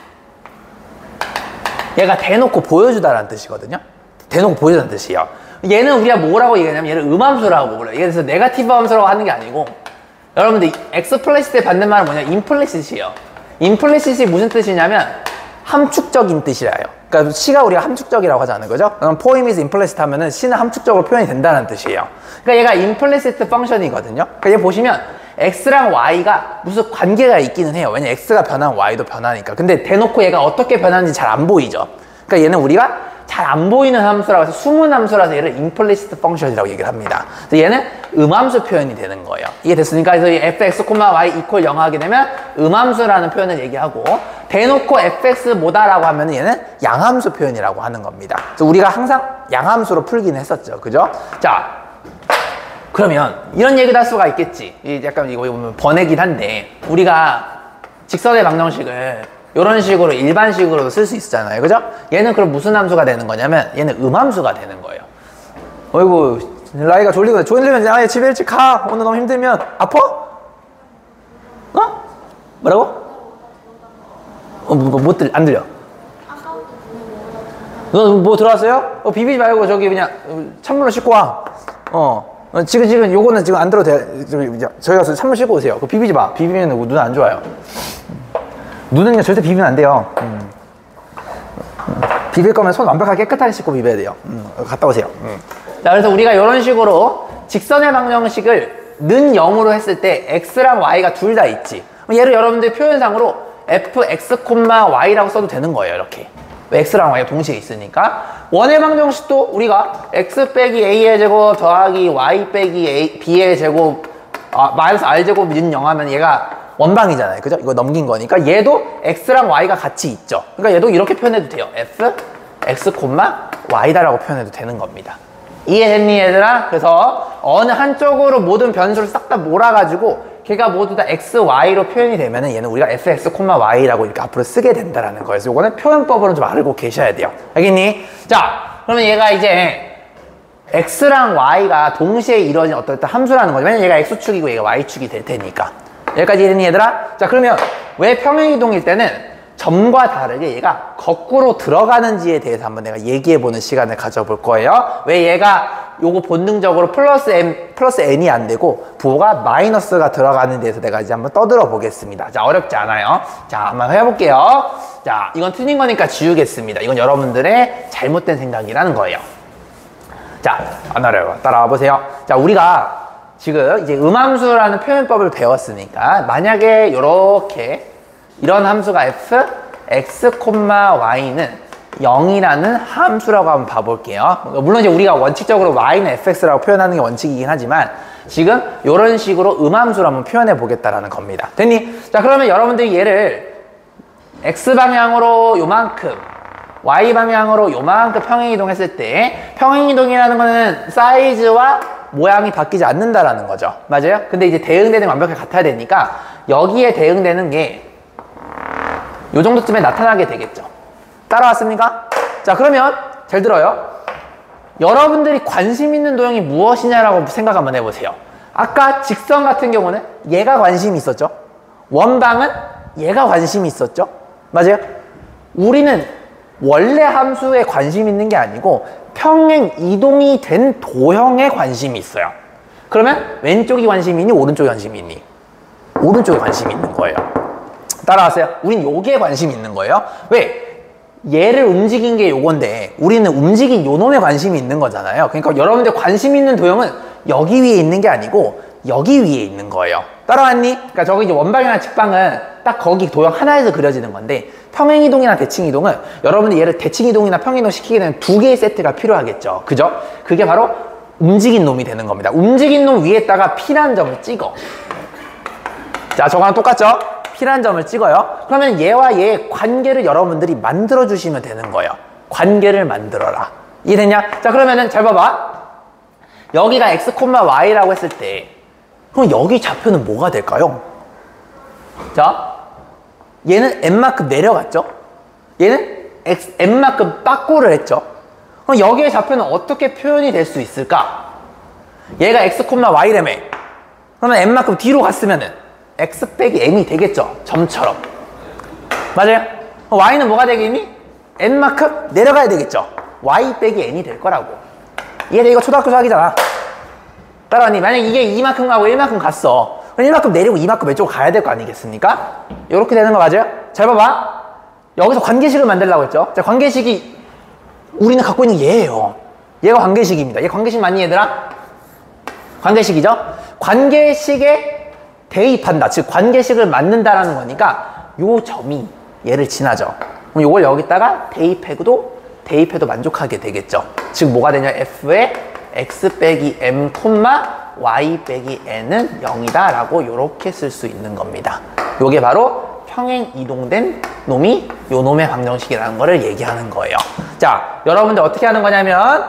얘가 대놓고 보여주다라는 뜻이거든요. 대놓고 보여주다는 뜻이에요. 얘는 우리가 뭐라고 얘기하냐면 얘를 음함수라고 불러요. 그래서 네거티브 함수라고 하는 게 아니고 여러분들 explicit의 반대말은 뭐냐? implicit이에요. implicit이 무슨 뜻이냐면 함축적인 뜻이라요. 그러니까 시가 우리가 함축적이라고 하잖아요. 그죠? 그럼 poem is implicit 하면은 시는 함축적으로 표현이 된다는 뜻이에요. 그러니까 얘가 implicit 펑션이거든요. 그러니까 얘 보시면 x랑 y가 무슨 관계가 있기는 해요. 왜냐면 x가 변하면 y도 변하니까. 근데 대놓고 얘가 어떻게 변하는지 잘 안 보이죠. 그러니까 얘는 우리가 잘 안 보이는 함수라고 해서 숨은 함수라서 얘를 implicit function이라고 얘기를 합니다. 그래서 얘는 음함수 표현이 되는 거예요. 이게 됐으니까 그래서 fx, y equal 영 하게 되면 음함수라는 표현을 얘기하고 대놓고 fx 뭐다라고 하면 얘는 양함수 표현이라고 하는 겁니다. 그래서 우리가 항상 양함수로 풀긴 했었죠. 그죠? 자, 그러면 이런 얘기도 할 수가 있겠지. 이 약간 이거 보면 번외긴 한데, 우리가 직선의 방정식을 이런 식으로 일반식으로도 쓸 수 있잖아요. 그죠? 얘는 그럼 무슨 함수가 되는 거냐면 얘는 음함수가 되는 거예요. 어이구, 라이가 졸리고 졸리면 아예 집에 일찍 가. 오늘 너무 힘들면 아파? 어? 뭐라고? 어, 뭐, 뭐, 못 들, 안 들려. 너 뭐 들어왔어요? 어, 비비지 말고 저기 그냥 찬물로 씻고 와. 어. 어, 지금 지금 요거는 지금 안 들어도 돼. 저희 가서 찬물 씻고 오세요. 그거 비비지 마. 비비면 눈 안 좋아요. 눈은요 절대 비비면 안 돼요. 음. 비빌 거면 손 완벽하게 깨끗하게 씻고 비벼야 돼요. 음. 갔다 오세요. 음. 자, 그래서 우리가 이런 식으로 직선의 방정식을 는 영으로 했을 때 x랑 y가 둘 다 있지. 얘를 여러분들 표현상으로 fx, y라고 써도 되는 거예요. 이렇게. x랑 y가 동시에 있으니까. 원의 방정식도 우리가 x 빼기 a의 제곱 더하기 y 빼기 a, b의 제곱 아, 마이너스 r제곱 는 영 하면 얘가 원방이잖아요. 그죠? 이거 넘긴 거니까 얘도 x랑 y가 같이 있죠. 그러니까 얘도 이렇게 표현해도 돼요. f, x, y다라고 표현해도 되는 겁니다. 이해했니 얘들아? 그래서 어느 한쪽으로 모든 변수를 싹 다 몰아가지고 걔가 모두 다 x, y로 표현이 되면은 얘는 우리가 fx, y라고 이렇게 앞으로 쓰게 된다라는 거예요. 그래서 이거는 표현법으로 좀 알고 계셔야 돼요. 알겠니? 자, 그러면 얘가 이제 x랑 y가 동시에 이루어진 어떤 함수라는 거죠. 왜냐면 얘가 x축이고 얘가 y축이 될 테니까. 여기까지 이해했니 얘들아? 자, 그러면 왜 평행이동일 때는 점과 다르게 얘가 거꾸로 들어가는지에 대해서 한번 내가 얘기해보는 시간을 가져볼 거예요. 왜 얘가 요거 본능적으로 플러스 m, 플러스 n이 안 되고 부호가 마이너스가 들어가는 데서 내가 이제 한번 떠들어 보겠습니다. 자, 어렵지 않아요. 자, 한번 해볼게요. 자, 이건 틀린 거니까 지우겠습니다. 이건 여러분들의 잘못된 생각이라는 거예요. 자, 안 어려워요. 따라와 보세요. 자, 우리가 지금 이제 음함수라는 표현법을 배웠으니까 만약에 이렇게 이런 함수가 f, x, y는 영이라는 함수라고 한번 봐볼게요. 물론 이제 우리가 원칙적으로 y는 fx라고 표현하는 게 원칙이긴 하지만 지금 이런 식으로 음함수로 한번 표현해 보겠다라는 겁니다. 됐니? 자, 그러면 여러분들이 얘를 x방향으로 요만큼 y방향으로 요만큼 평행이동했을 때 평행이동이라는 거는 사이즈와 모양이 바뀌지 않는다라는 거죠. 맞아요? 근데 이제 대응되는 게 완벽하게 같아야 되니까 여기에 대응되는 게 요 정도쯤에 나타나게 되겠죠. 따라왔습니까? 자, 그러면 잘 들어요. 여러분들이 관심 있는 도형이 무엇이냐라고 생각 한번 해보세요. 아까 직선 같은 경우는 얘가 관심이 있었죠. 원방은 얘가 관심이 있었죠. 맞아요? 우리는 원래 함수에 관심 있는 게 아니고 평행 이동이 된 도형에 관심이 있어요. 그러면 왼쪽이 관심이 있니? 오른쪽이 관심이 있니? 오른쪽에 관심이 있는 거예요. 따라왔어요? 우린 여기에 관심이 있는 거예요. 왜? 얘를 움직인 게 요건데 우리는 움직인 요놈에 관심이 있는 거잖아요. 그러니까 여러분들 관심 있는 도형은 여기 위에 있는 게 아니고 여기 위에 있는 거예요. 따라왔니? 그러니까 저기 이제 원방이나 직방은 딱 거기 도형 하나에서 그려지는 건데 평행이동이나 대칭이동은 여러분들 얘를 대칭이동이나 평행이동 시키게 되면 두 개의 세트가 필요하겠죠. 그죠? 그게 바로 움직인 놈이 되는 겁니다. 움직인 놈 위에다가 P라는 점을 찍어. 자, 저거랑 똑같죠? P라는 점을 찍어요. 그러면 얘와 얘의 관계를 여러분들이 만들어 주시면 되는 거예요. 관계를 만들어라. 이해됐냐? 자, 그러면은 잘 봐봐. 여기가 x, y라고 했을 때 그럼 여기 좌표는 뭐가 될까요? 자, 얘는 n만큼 내려갔죠? 얘는 x, n만큼 빠꾸를 했죠? 그럼 여기의 좌표는 어떻게 표현이 될 수 있을까? 얘가 x, y라며. 그러면 n만큼 뒤로 갔으면은 x 빼기 m이 되겠죠? 점처럼. 맞아요? y는 뭐가 되겠니? n만큼 내려가야 되겠죠? y 빼기 n이 될 거라고. 이게 이거 초등학교 수학이잖아. 따라하니 만약 이게 이만큼 가고 일만큼 갔어. 그럼 일만큼 내리고 이만큼 왼쪽으로 가야 될 거 아니겠습니까? 이렇게 되는 거 맞아요? 잘 봐봐. 여기서 관계식을 만들려고 했죠? 자, 관계식이 우리는 갖고 있는 얘예요. 얘가 관계식입니다. 얘 관계식 맞니 얘들아? 관계식이죠? 관계식에 대입한다. 즉 관계식을 만든다라는 거니까 요 점이 얘를 지나죠. 그럼 요걸 여기다가 대입해도 대입해도 만족하게 되겠죠. 즉 뭐가 되냐? f의 x 빼기 m, y 빼기 n은 영이다 라고 요렇게 쓸 수 있는 겁니다. 요게 바로 평행 이동된 놈이 요 놈의 방정식이라는 거를 얘기하는 거예요. 자, 여러분들 어떻게 하는 거냐면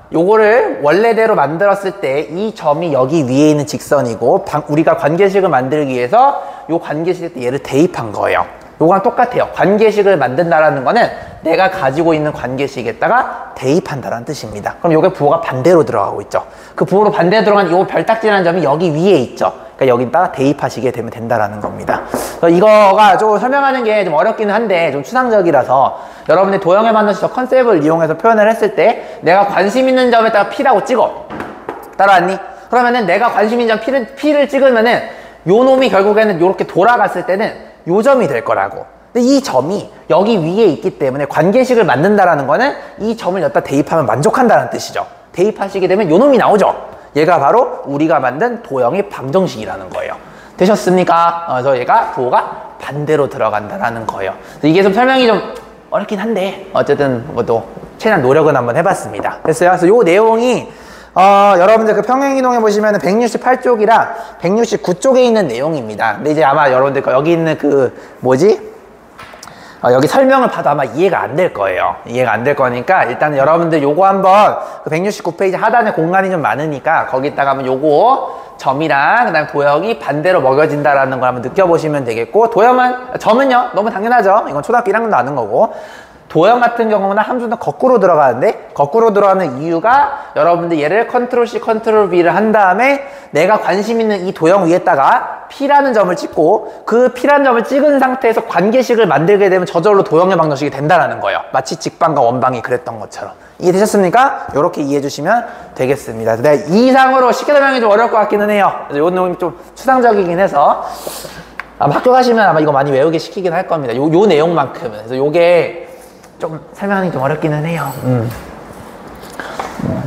요거를 원래대로 만들었을 때 이 점이 여기 위에 있는 직선이고 방, 우리가 관계식을 만들기 위해서 요 관계식에 얘를 대입한 거예요. 요거랑 똑같아요. 관계식을 만든다라는 거는 내가 가지고 있는 관계식에다가 대입한다라는 뜻입니다. 그럼 요게 부호가 반대로 들어가고 있죠. 그 부호로 반대로 들어간 요 별딱지라는 점이 여기 위에 있죠. 그러니까 여기다가 대입하시게 되면 된다라는 겁니다. 이거가 좀 설명하는 게 좀 어렵기는 한데 좀 추상적이라서 여러분들이 도형의 반드시 저 컨셉을 이용해서 표현을 했을 때 내가 관심 있는 점에다가 P라고 찍어. 따라왔니? 그러면은 내가 관심 있는 점 P를, P를 찍으면은 요 놈이 결국에는 요렇게 돌아갔을 때는 요 점이 될 거라고. 근데 이 점이 여기 위에 있기 때문에 관계식을 만든다라는 거는 이 점을 여기다 대입하면 만족한다는 뜻이죠. 대입하시게 되면 요 놈이 나오죠. 얘가 바로 우리가 만든 도형의 방정식이라는 거예요. 되셨습니까? 어, 그래서 얘가 부호가 반대로 들어간다라는 거예요. 이게 좀 설명이 좀 어렵긴 한데 어쨌든 뭐또 최대한 노력은 한번 해봤습니다. 됐어요? 그래서 요 내용이 어, 여러분들 그 평행이동에 보시면 백육십팔 쪽이랑 백육십구 쪽에 있는 내용입니다. 근데 이제 아마 여러분들 여기 있는 그 뭐지? 어, 여기 설명을 봐도 아마 이해가 안 될 거예요. 이해가 안 될 거니까 일단 여러분들 요거 한번 그 백육십구 페이지 하단에 공간이 좀 많으니까 거기다가 한번 요거 점이랑 그 다음에 도형이 반대로 먹여진다라는 걸 한번 느껴보시면 되겠고, 도형은 점은요 너무 당연하죠. 이건 초등학교 일 학년도 아는 거고, 도형 같은 경우는 함수는 거꾸로 들어가는데 거꾸로 들어가는 이유가 여러분들 얘를 컨트롤 C, 컨트롤 V를 한 다음에 내가 관심 있는 이 도형 위에다가 P라는 점을 찍고 그 P라는 점을 찍은 상태에서 관계식을 만들게 되면 저절로 도형의 방정식이 된다는 거예요. 마치 직방과 원방이 그랬던 것처럼. 이해되셨습니까? 이렇게 이해해 주시면 되겠습니다. 내가 이 이상으로 쉽게 설명이 좀 어려울 것 같기는 해요. 이 내용이 좀 추상적이긴 해서 아마 학교 가시면 아마 이거 많이 외우게 시키긴 할 겁니다. 요, 요 내용만큼은. 그래서 요게 좀 설명이 좀 어렵기는 해요. 음. 음.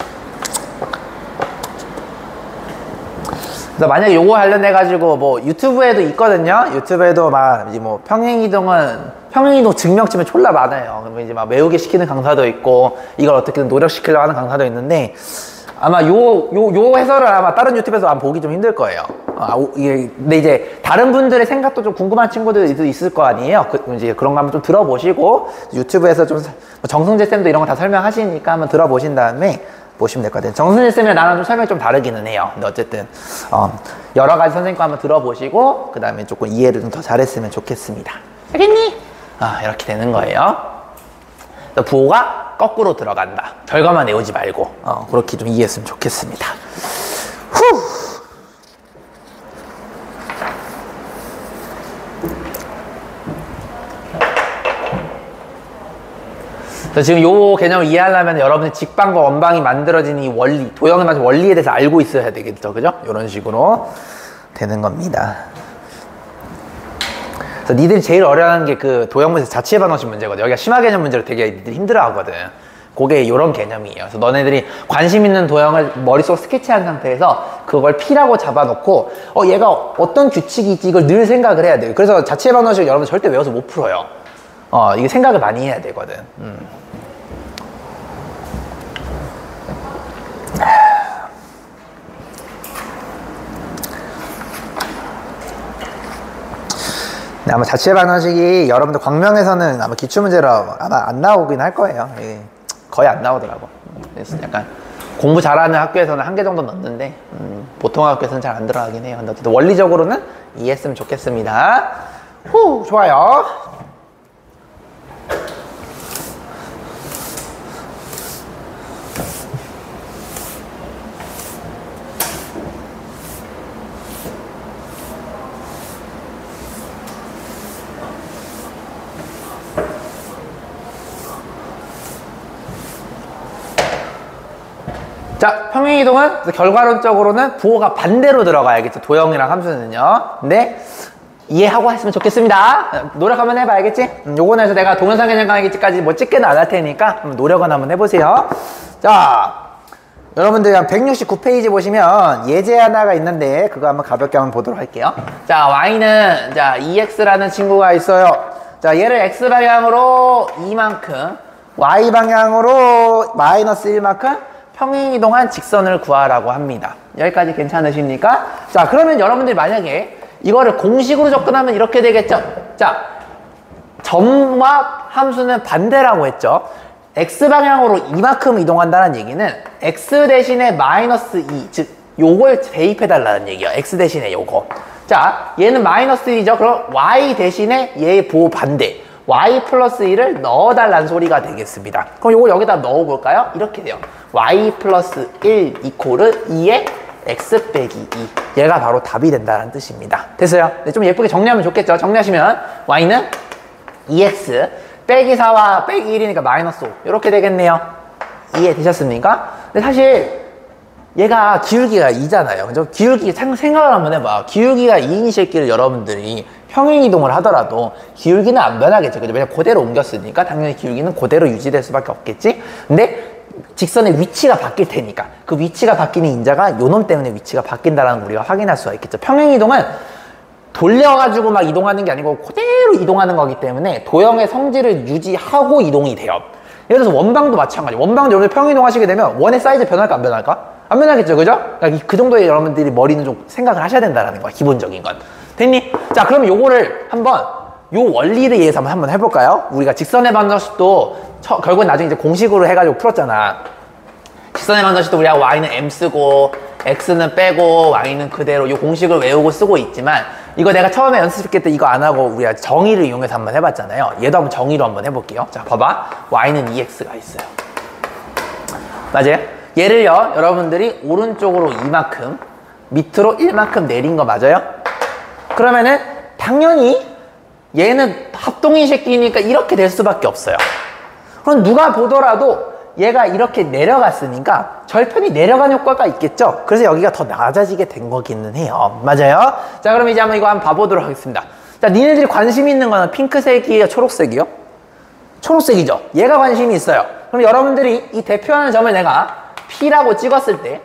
그래서 만약에 요거 관련해 가지고 뭐 유튜브에도 있거든요. 유튜브에도 막 이제 뭐 평행이동은 평행이동 증명치면 졸라 많아요. 그러면 이제 막 외우게 시키는 강사도 있고 이걸 어떻게든 노력시키려고 하는 강사도 있는데 아마 요, 요, 요 해설을 아마 다른 유튜브에서 아마 보기 좀 힘들 거예요. 아, 이게, 근데 이제 다른 분들의 생각도 좀 궁금한 친구들도 있을 거 아니에요. 그, 이제 그런 거 한번 좀 들어보시고 유튜브에서 좀 정승재 쌤도 이런 거 다 설명하시니까 한번 들어보신 다음에 보시면 될 것 같아요. 정승재 쌤이랑 나랑 좀 설명이 좀 다르기는 해요. 근데 어쨌든 어, 여러 가지 선생님 거 한번 들어보시고 그 다음에 조금 이해를 좀 더 잘했으면 좋겠습니다. 알겠니? 아, 이렇게 되는 거예요. 부호가 거꾸로 들어간다. 결과만 외우지 말고 어, 그렇게 좀 이해했으면 좋겠습니다. 후. 지금 요 개념을 이해하려면 여러분이 직방과 원방이 만들어진 이 원리, 도형에 맞은 원리에 대해서 알고 있어야 되겠죠. 그죠? 이런 식으로 되는 겁니다. 그래서 니들이 제일 어려워하는 게 그 도형문에서 자취의 방정식 문제거든. 여기가 심화 개념 문제로 되게 니들이 힘들어 하거든. 그게 이런 개념이에요. 그래서 너네들이 관심 있는 도형을 머릿속 스케치한 상태에서 그걸 P라고 잡아놓고 어 얘가 어떤 규칙이 있지 이걸 늘 생각을 해야 돼요. 그래서 자취의 방정식 여러분 절대 외워서 못 풀어요. 어 이게 생각을 많이 해야 되거든. 음. 네, 아마 자취의 방정식이 여러분들 광명에서는 아마 기출문제로 아마 안 나오긴 할 거예요. 예, 거의 안 나오더라고. 그래서 약간 공부 잘하는 학교에서는 한 개 정도 넣는데 음, 보통 학교에서는 잘 안 들어가긴 해요. 근데 어쨌든 원리적으로는 이해했으면 좋겠습니다. 후, 좋아요. 자, 평행이동은 결과론적으로는 부호가 반대로 들어가야겠죠. 도형이랑 함수는요. 근데 이해하고 했으면 좋겠습니다. 노력 한번 해봐, 알겠지? 음, 요거는 해서 내가 동영상 개념 강의까지 뭐 찍게는 안 할 테니까 한번 노력은 한번 해보세요. 자, 여러분들 한 백육십구 페이지 보시면 예제 하나가 있는데 그거 한번 가볍게 한번 보도록 할게요. 자, y는 자 이엑스라는 친구가 있어요. 자, 얘를 x방향으로 이만큼, y방향으로 마이너스 일만큼 평행이동한 직선을 구하라고 합니다. 여기까지 괜찮으십니까? 자, 그러면 여러분들이 만약에 이거를 공식으로 접근하면 이렇게 되겠죠? 자, 점과 함수는 반대라고 했죠? X방향으로 이만큼 이동한다는 얘기는 X 대신에 마이너스 이, 즉 요걸 대입해달라는 얘기야. X 대신에 요거. 자, 얘는 마이너스 일이죠. 그럼 Y 대신에 얘의 보호 반대 Y 플러스 일을 넣어달라는 소리가 되겠습니다. 그럼 요거 여기다 넣어볼까요? 이렇게 돼요. Y 플러스 일 이코르 이에 X 빼기 이. 얘가 바로 답이 된다는 뜻입니다. 됐어요? 네, 좀 예쁘게 정리하면 좋겠죠? 정리하시면 Y는 이 엑스 빼기 사와 빼기 일이니까 마이너스 오. 이렇게 되겠네요. 이해되셨습니까? 근데 사실 얘가 기울기가 이잖아요. 그죠? 기울기 생각을 한번 해봐. 기울기가 이인 새끼를 여러분들이 평행이동을 하더라도 기울기는 안 변하겠죠. 그죠? 왜냐면 그대로 옮겼으니까 당연히 기울기는 그대로 유지될 수밖에 없겠지. 근데 직선의 위치가 바뀔 테니까 그 위치가 바뀌는 인자가 요놈 때문에 위치가 바뀐다는 걸 우리가 확인할 수가 있겠죠. 평행이동은 돌려가지고 막 이동하는 게 아니고 그대로 이동하는 거기 때문에 도형의 성질을 유지하고 이동이 돼요. 예를 들어서 원방도 마찬가지. 원방도 여러분들 평행이동 하시게 되면 원의 사이즈 변할까 안 변할까? 안 변하겠죠, 그죠? 그러니까 그 정도의 여러분들이 머리는 좀 생각을 하셔야 된다는 거야, 기본적인 건. 됐니? 자, 그럼 요거를 한번 요 원리를 이해해서 한번 해볼까요? 우리가 직선의 방정식도 처, 결국은 나중에 이제 공식으로 해가지고 풀었잖아. 직선의 방정식도 우리가 y는 m 쓰고 x는 빼고 y는 그대로 요 공식을 외우고 쓰고 있지만 이거 내가 처음에 연습했을 때 이거 안 하고 우리가 정의를 이용해서 한번 해봤잖아요. 얘도 한번 정의로 한번 해볼게요. 자, 봐봐. y는 이 엑스가 있어요. 맞아요? 얘를요, 여러분들이 오른쪽으로 이만큼, 밑으로 일만큼 내린 거 맞아요? 그러면은 당연히 얘는 합동인 새끼니까 이렇게 될 수밖에 없어요. 그럼 누가 보더라도 얘가 이렇게 내려갔으니까 절편이 내려간 효과가 있겠죠? 그래서 여기가 더 낮아지게 된 거기는 해요. 맞아요? 자, 그럼 이제 한번 이거 한번 봐보도록 하겠습니다. 자, 니네들이 관심 있는 거는 핑크색이에요? 초록색이요? 초록색이죠? 얘가 관심이 있어요. 그럼 여러분들이 이 대표하는 점을 내가 P라고 찍었을 때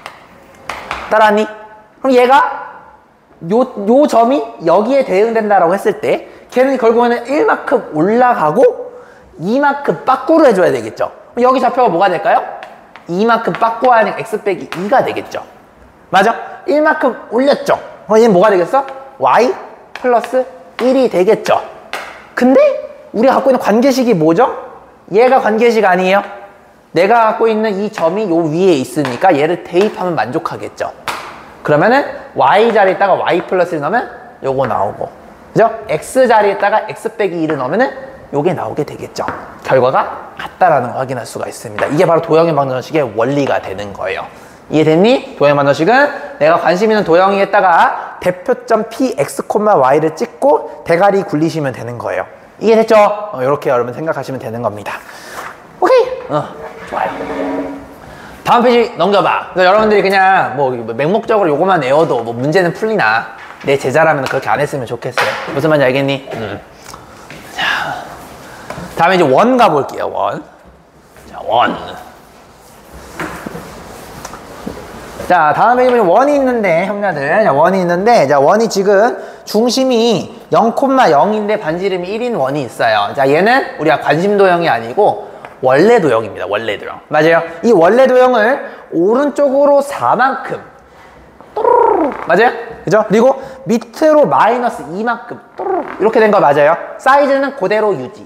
따라하니? 그럼 얘가 요, 요 점이 여기에 대응된다라고 했을 때 걔는 결국에는 일만큼 올라가고 이만큼 빠꾸로 해줘야 되겠죠. 그럼 여기 좌표가 뭐가 될까요? 이만큼 빠꾸 하는 x 빼기 이가 되겠죠. 맞아? 일만큼 올렸죠. 그럼 얘는 뭐가 되겠어? y 플러스 일이 되겠죠. 근데 우리가 갖고 있는 관계식이 뭐죠? 얘가 관계식 아니에요? 내가 갖고 있는 이 점이 요 위에 있으니까 얘를 대입하면 만족하겠죠. 그러면은 y 자리에다가 y 플러스 일 넣으면 요거 나오고, 그죠? x 자리에다가 x 빼기 일을 넣으면은 요게 나오게 되겠죠. 결과가 같다라는 걸 확인할 수가 있습니다. 이게 바로 도형의 방정식의 원리가 되는 거예요. 이해됐니? 도형의 방정식은 내가 관심 있는 도형에다가 대표점 px, y를 찍고 대가리 굴리시면 되는 거예요. 이해됐죠? 어, 이렇게 여러분 생각하시면 되는 겁니다. 오케이? 어, 좋아요. 다음 페이지 넘겨봐. 그러니까 여러분들이 그냥 뭐 맹목적으로 요거만 외워도 뭐 문제는 풀리나. 내 제자라면 그렇게 안 했으면 좋겠어요. 무슨 말인지 알겠니? 음. 자, 다음에 이제 원 가볼게요. 원. 자, 원. 자, 다음에 원이 있는데, 형님들. 자, 원이 있는데, 자, 원이 지금 중심이 영, 영인데 반지름이 일인 원이 있어요. 자, 얘는 우리가 관심도형이 아니고 원래 도형입니다. 원래 도형. 맞아요? 이 원래 도형을 오른쪽으로 사만큼. 맞아요? 그죠? 그리고 밑으로 마이너스 이만큼. 이렇게 된 거 맞아요? 사이즈는 그대로 유지.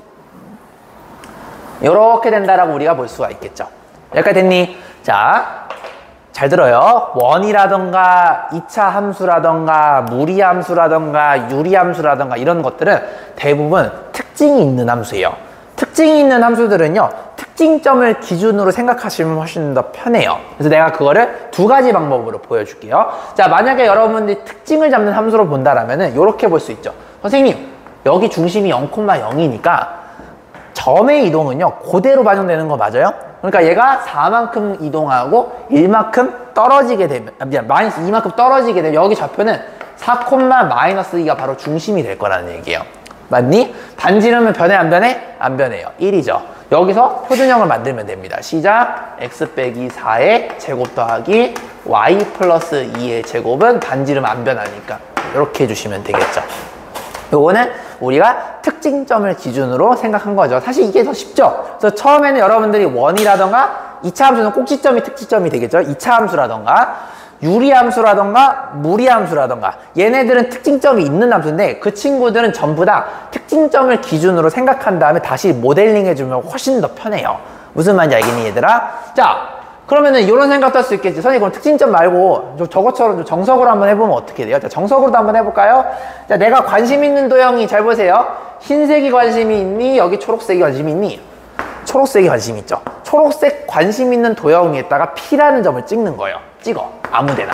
이렇게 된다라고 우리가 볼 수가 있겠죠. 여기까지 됐니? 자, 잘 들어요. 원이라던가 이 차 함수라던가 무리함수라던가 유리함수라던가 이런 것들은 대부분 특징이 있는 함수예요. 특징이 있는 함수들은요, 특징점을 기준으로 생각하시면 훨씬 더 편해요. 그래서 내가 그거를 두 가지 방법으로 보여줄게요. 자, 만약에 여러분들이 특징을 잡는 함수로 본다라면은 이렇게 볼 수 있죠. 선생님, 여기 중심이 영, 영이니까 점의 이동은요, 그대로 반영되는 거 맞아요? 그러니까 얘가 사만큼 이동하고 일만큼 떨어지게 되면, 아, 미안, 마이너스 이만큼 떨어지게 되면 여기 좌표는 사, 마이너스 이가 바로 중심이 될 거라는 얘기예요. 맞니? 반지름은 변해 안 변해? 안 변해요. 일이죠. 여기서 표준형을 만들면 됩니다. 시작. x 빼기 사의 제곱 더하기 y 플러스 이의 제곱은 반지름 안 변하니까 이렇게 해주시면 되겠죠. 요거는 우리가 특징점을 기준으로 생각한 거죠. 사실 이게 더 쉽죠. 그래서 처음에는 여러분들이 원이라던가 이 차 함수는 꼭지점이 특징점이 되겠죠. 이 차 함수라던가 유리함수라던가 무리함수라던가 얘네들은 특징점이 있는 함수인데 그 친구들은 전부 다 특징점을 기준으로 생각한 다음에 다시 모델링 해주면 훨씬 더 편해요. 무슨 말인지 알겠니 얘들아? 자, 그러면은 이런 생각도 할 수 있겠지. 선생님 그럼 특징점 말고 좀 저것처럼 좀 정석으로 한번 해보면 어떻게 돼요? 자, 정석으로도 한번 해볼까요? 자, 내가 관심 있는 도형이 잘 보세요. 흰색이 관심이 있니? 여기 초록색이 관심이 있니? 초록색이 관심 있죠. 초록색 관심 있는 도형에다가 P라는 점을 찍는 거예요. 찍어. 아무데나.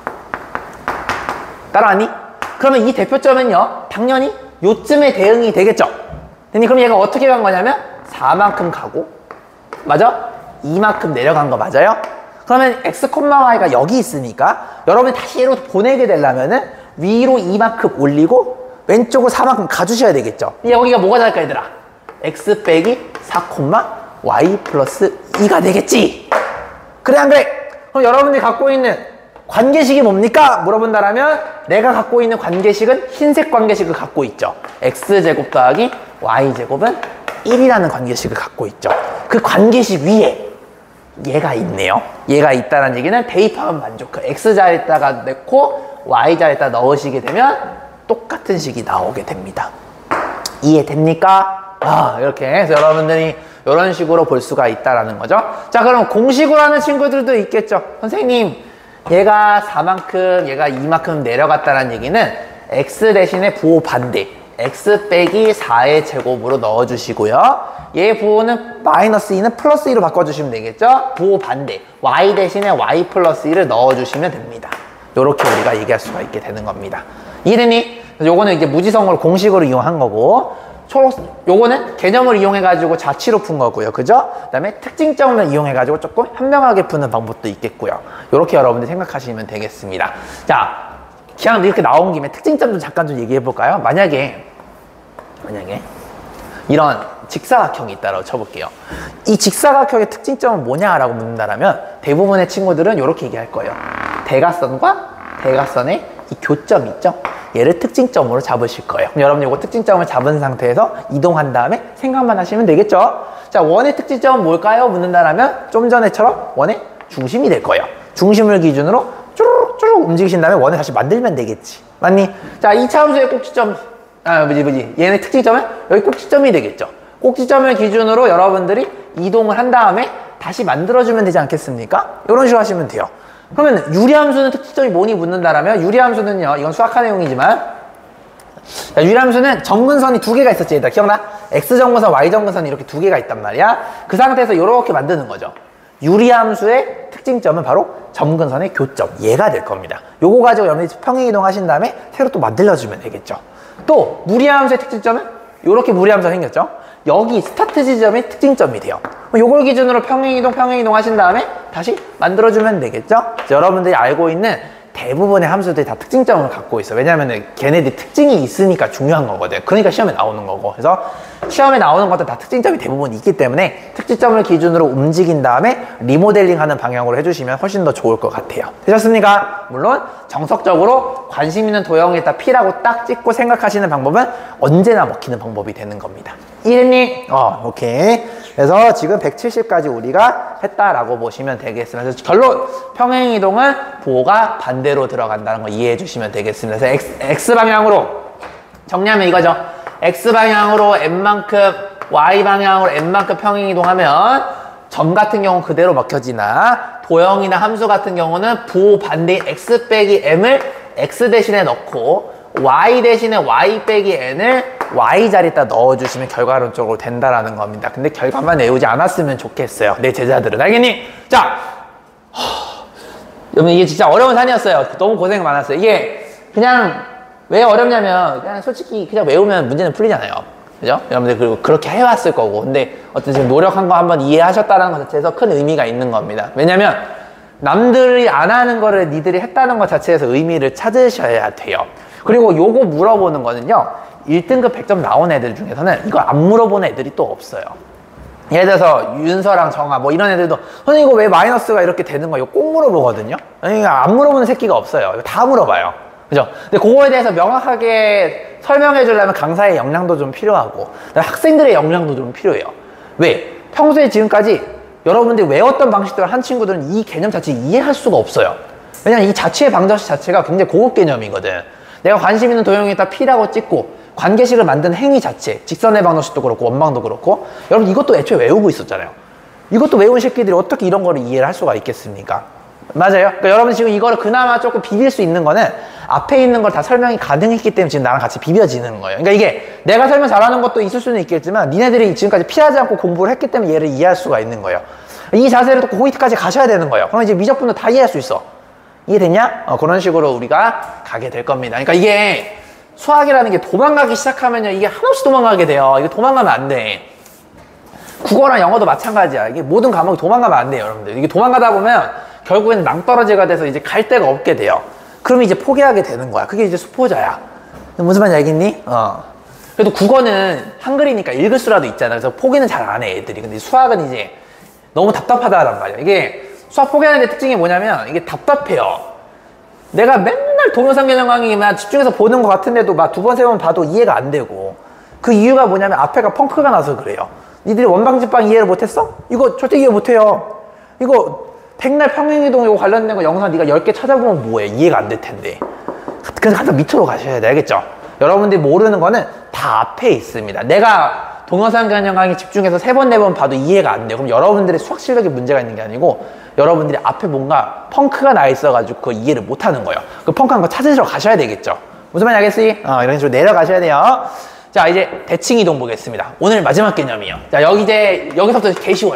따라왔니? 그러면 이 대표점은요, 당연히 요쯤에 대응이 되겠죠. 그럼 얘가 어떻게 간 거냐면 사만큼 가고, 맞아? 이만큼 내려간 거 맞아요? 그러면 x, y가 여기 있으니까 여러분이 다시 얘로 보내게 되려면은 위로 이만큼 올리고 왼쪽으로 사만큼 가주셔야 되겠죠. 여기가 뭐가 될까 얘들아? x 빼기 사, y 플러스 이가 되겠지. 그래 안 그래? 그럼 여러분들이 갖고 있는 관계식이 뭡니까? 물어본다라면 내가 갖고 있는 관계식은 흰색 관계식을 갖고 있죠. x제곱 더하기 y제곱은 일이라는 관계식을 갖고 있죠. 그 관계식 위에 얘가 있네요. 얘가 있다는 얘기는 대입하면 만족. 그 x자리에다가 넣고 y자리에다 넣으시게 되면 똑같은 식이 나오게 됩니다. 이해됩니까? 아, 이렇게 해서 여러분들이 이런 식으로 볼 수가 있다라는 거죠. 자, 그럼 공식으로 하는 친구들도 있겠죠. 선생님, 얘가 사만큼, 얘가 이만큼 내려갔다는 얘기는 x 대신에 부호 반대, x 빼기 사의 제곱으로 넣어주시고요. 얘 부호는 마이너스 이는 플러스 이로 바꿔주시면 되겠죠. 부호 반대, y 대신에 y 플러스 이를 넣어주시면 됩니다. 요렇게 우리가 얘기할 수가 있게 되는 겁니다. 이해됐니? 요거는 이제 무지성으로 공식으로 이용한 거고, 초록, 요거는 개념을 이용해가지고 자취로 푼 거고요. 그죠? 그 다음에 특징점을 이용해가지고 조금 현명하게 푸는 방법도 있겠고요. 요렇게 여러분들 생각하시면 되겠습니다. 자, 그냥 이렇게 나온 김에 특징점 좀 잠깐 좀 얘기해 볼까요? 만약에, 만약에, 이런 직사각형이 있다고 쳐볼게요. 이 직사각형의 특징점은 뭐냐라고 묻는다면 대부분의 친구들은 이렇게 얘기할 거예요. 대각선과 대각선의 이 교점 있죠? 얘를 특징점으로 잡으실 거예요. 그럼 여러분 이거 특징점을 잡은 상태에서 이동한 다음에 생각만 하시면 되겠죠? 자, 원의 특징점은 뭘까요? 묻는다면 좀 전에처럼 원의 중심이 될 거예요. 중심을 기준으로 쭈르륵쭈르륵 움직이신 다음에 원을 다시 만들면 되겠지. 맞니? 자, 이 차 함수의 꼭지점, 아, 뭐지, 뭐지. 얘네 특징점은 여기 꼭지점이 되겠죠. 꼭지점을 기준으로 여러분들이 이동을 한 다음에 다시 만들어주면 되지 않겠습니까? 이런 식으로 하시면 돼요. 그러면 유리함수는 특징점이 뭐니 묻는다라면 유리함수는요, 이건 수학화 내용이지만 자, 유리함수는 점근선이 두 개가 있었지. 얘들아 기억나? x점근선, y점근선이 이렇게 두 개가 있단 말이야. 그 상태에서 이렇게 만드는 거죠. 유리함수의 특징점은 바로 점근선의 교점, 얘가 될 겁니다. 요거 가지고 여러분들이 평행이동 하신 다음에 새로 또 만들어주면 되겠죠. 또 무리함수의 특징점은 이렇게 무리함수가 생겼죠. 여기 스타트 지점이 특징점이 돼요. 요걸 기준으로 평행이동 평행이동 하신 다음에 다시 만들어주면 되겠죠. 여러분들이 알고 있는 대부분의 함수들이 다 특징점을 갖고 있어. 왜냐하면 걔네들이 특징이 있으니까 중요한 거거든. 그러니까 시험에 나오는 거고. 그래서 시험에 나오는 것도 다 특징점이 대부분 있기 때문에 특징점을 기준으로 움직인 다음에 리모델링 하는 방향으로 해주시면 훨씬 더 좋을 것 같아요. 되셨습니까? 물론 정석적으로 관심 있는 도형에다 P라고 딱 찍고 생각하시는 방법은 언제나 먹히는 방법이 되는 겁니다. 이해됐니? 어, 오케이. 그래서 지금 백칠십까지 우리가 했다라고 보시면 되겠습니다. 그래서 결론, 평행이동은 부호가 반대로 들어간다는 거 이해해 주시면 되겠습니다. 그래서 X, X방향으로 정리하면 이거죠. X방향으로 N만큼, Y방향으로 N만큼 평행이동하면 점 같은 경우는 그대로 먹혀지나 도형이나 함수 같은 경우는 부호 반대인 X 빼기 M을 X 대신에 넣고 Y 대신에 Y 빼기 N을 Y 자리에다 넣어주시면 결과론적으로 된다라는 겁니다. 근데 결과만 외우지 않았으면 좋겠어요. 내 제자들은. 알겠니? 자, 허... 여러분 이게 진짜 어려운 산이었어요. 너무 고생 많았어요. 이게 그냥 왜 어렵냐면 그냥 솔직히 그냥 외우면 문제는 풀리잖아요. 그죠? 여러분들 그리고 그렇게 해왔을 거고. 근데 어떤 지금 노력한 거 한번 이해하셨다는 것 자체에서 큰 의미가 있는 겁니다. 왜냐면 남들이 안 하는 거를 니들이 했다는 것 자체에서 의미를 찾으셔야 돼요. 그리고 요거 물어보는 거는요, 일 등급 백 점 나온 애들 중에서는 이거 안 물어보는 애들이 또 없어요. 예를 들어서 윤서랑 정아 뭐 이런 애들도 선생님 이거 왜 마이너스가 이렇게 되는 거예요? 꼭 물어보거든요. 그러니까 안 물어보는 새끼가 없어요. 이거 다 물어봐요. 그죠? 근데 그거에 대해서 명확하게 설명해 주려면 강사의 역량도 좀 필요하고 학생들의 역량도 좀 필요해요. 왜? 평소에 지금까지 여러분들이 외웠던 방식대로 한 친구들은 이 개념 자체 이해할 수가 없어요. 왜냐면 이 자체의 방정식 자체가 굉장히 고급 개념이거든. 내가 관심 있는 도형에다 P라고 찍고 관계식을 만든 행위 자체, 직선의 방정식도 그렇고 원방도 그렇고, 여러분 이것도 애초에 외우고 있었잖아요. 이것도 외운 새끼들이 어떻게 이런 거를 이해를 할 수가 있겠습니까? 맞아요. 그러니까 여러분 지금 이거를 그나마 조금 비빌 수 있는 거는 앞에 있는 걸 다 설명이 가능했기 때문에 지금 나랑 같이 비벼지는 거예요. 그러니까 이게 내가 설명 잘하는 것도 있을 수는 있겠지만 니네들이 지금까지 피하지 않고 공부를 했기 때문에 얘를 이해할 수가 있는 거예요. 이 자세를 또 거기까지 가셔야 되는 거예요. 그럼 이제 미적분도 다 이해할 수 있어. 이해됐냐? 어, 그런 식으로 우리가 가게 될 겁니다. 그러니까 이게 수학이라는 게 도망가기 시작하면요, 이게 한없이 도망가게 돼요. 이거 도망가면 안 돼. 국어랑 영어도 마찬가지야. 이게 모든 과목이 도망가면 안 돼요, 여러분들. 이게 도망가다 보면 결국에는 낭떠러지가 돼서 이제 갈 데가 없게 돼요. 그러면 이제 포기하게 되는 거야. 그게 이제 수포자야. 무슨 말인지 알겠니? 어. 그래도 국어는 한글이니까 읽을 수라도 있잖아. 그래서 포기는 잘 안 해, 애들이. 근데 수학은 이제 너무 답답하다란 말이야. 이게 수학 포기하는 데 특징이 뭐냐면 이게 답답해요. 내가 맨날 동영상 개념 강의만 집중해서 보는 것 같은데도 막 두 번, 세 번 봐도 이해가 안 되고, 그 이유가 뭐냐면 앞에가 펑크가 나서 그래요. 니들이 원방집방 이해를 못했어? 이거 절대 이해 못해요. 이거 백날 평행이동 이거 관련된 거 영상 네가 열 개 찾아보면 뭐해? 이해가 안 될 텐데. 그래서 항상 밑으로 가셔야 돼. 알겠죠? 여러분들이 모르는 거는 다 앞에 있습니다. 내가 동영상 개념 강의 집중해서 세 번, 네 번 봐도 이해가 안 돼요. 그럼 여러분들의 수학 실력에 문제가 있는 게 아니고 여러분들이 앞에 뭔가 펑크가 나 있어가지고 그 이해를 못 하는 거예요. 그 펑크한 거 찾으러 가셔야 되겠죠? 무슨 말인지 알겠지? 어, 이런 식으로 내려가셔야 돼요. 자, 이제 대칭 이동 보겠습니다. 오늘 마지막 개념이에요. 자, 여기 이제 여기서부터 개 쉬워요.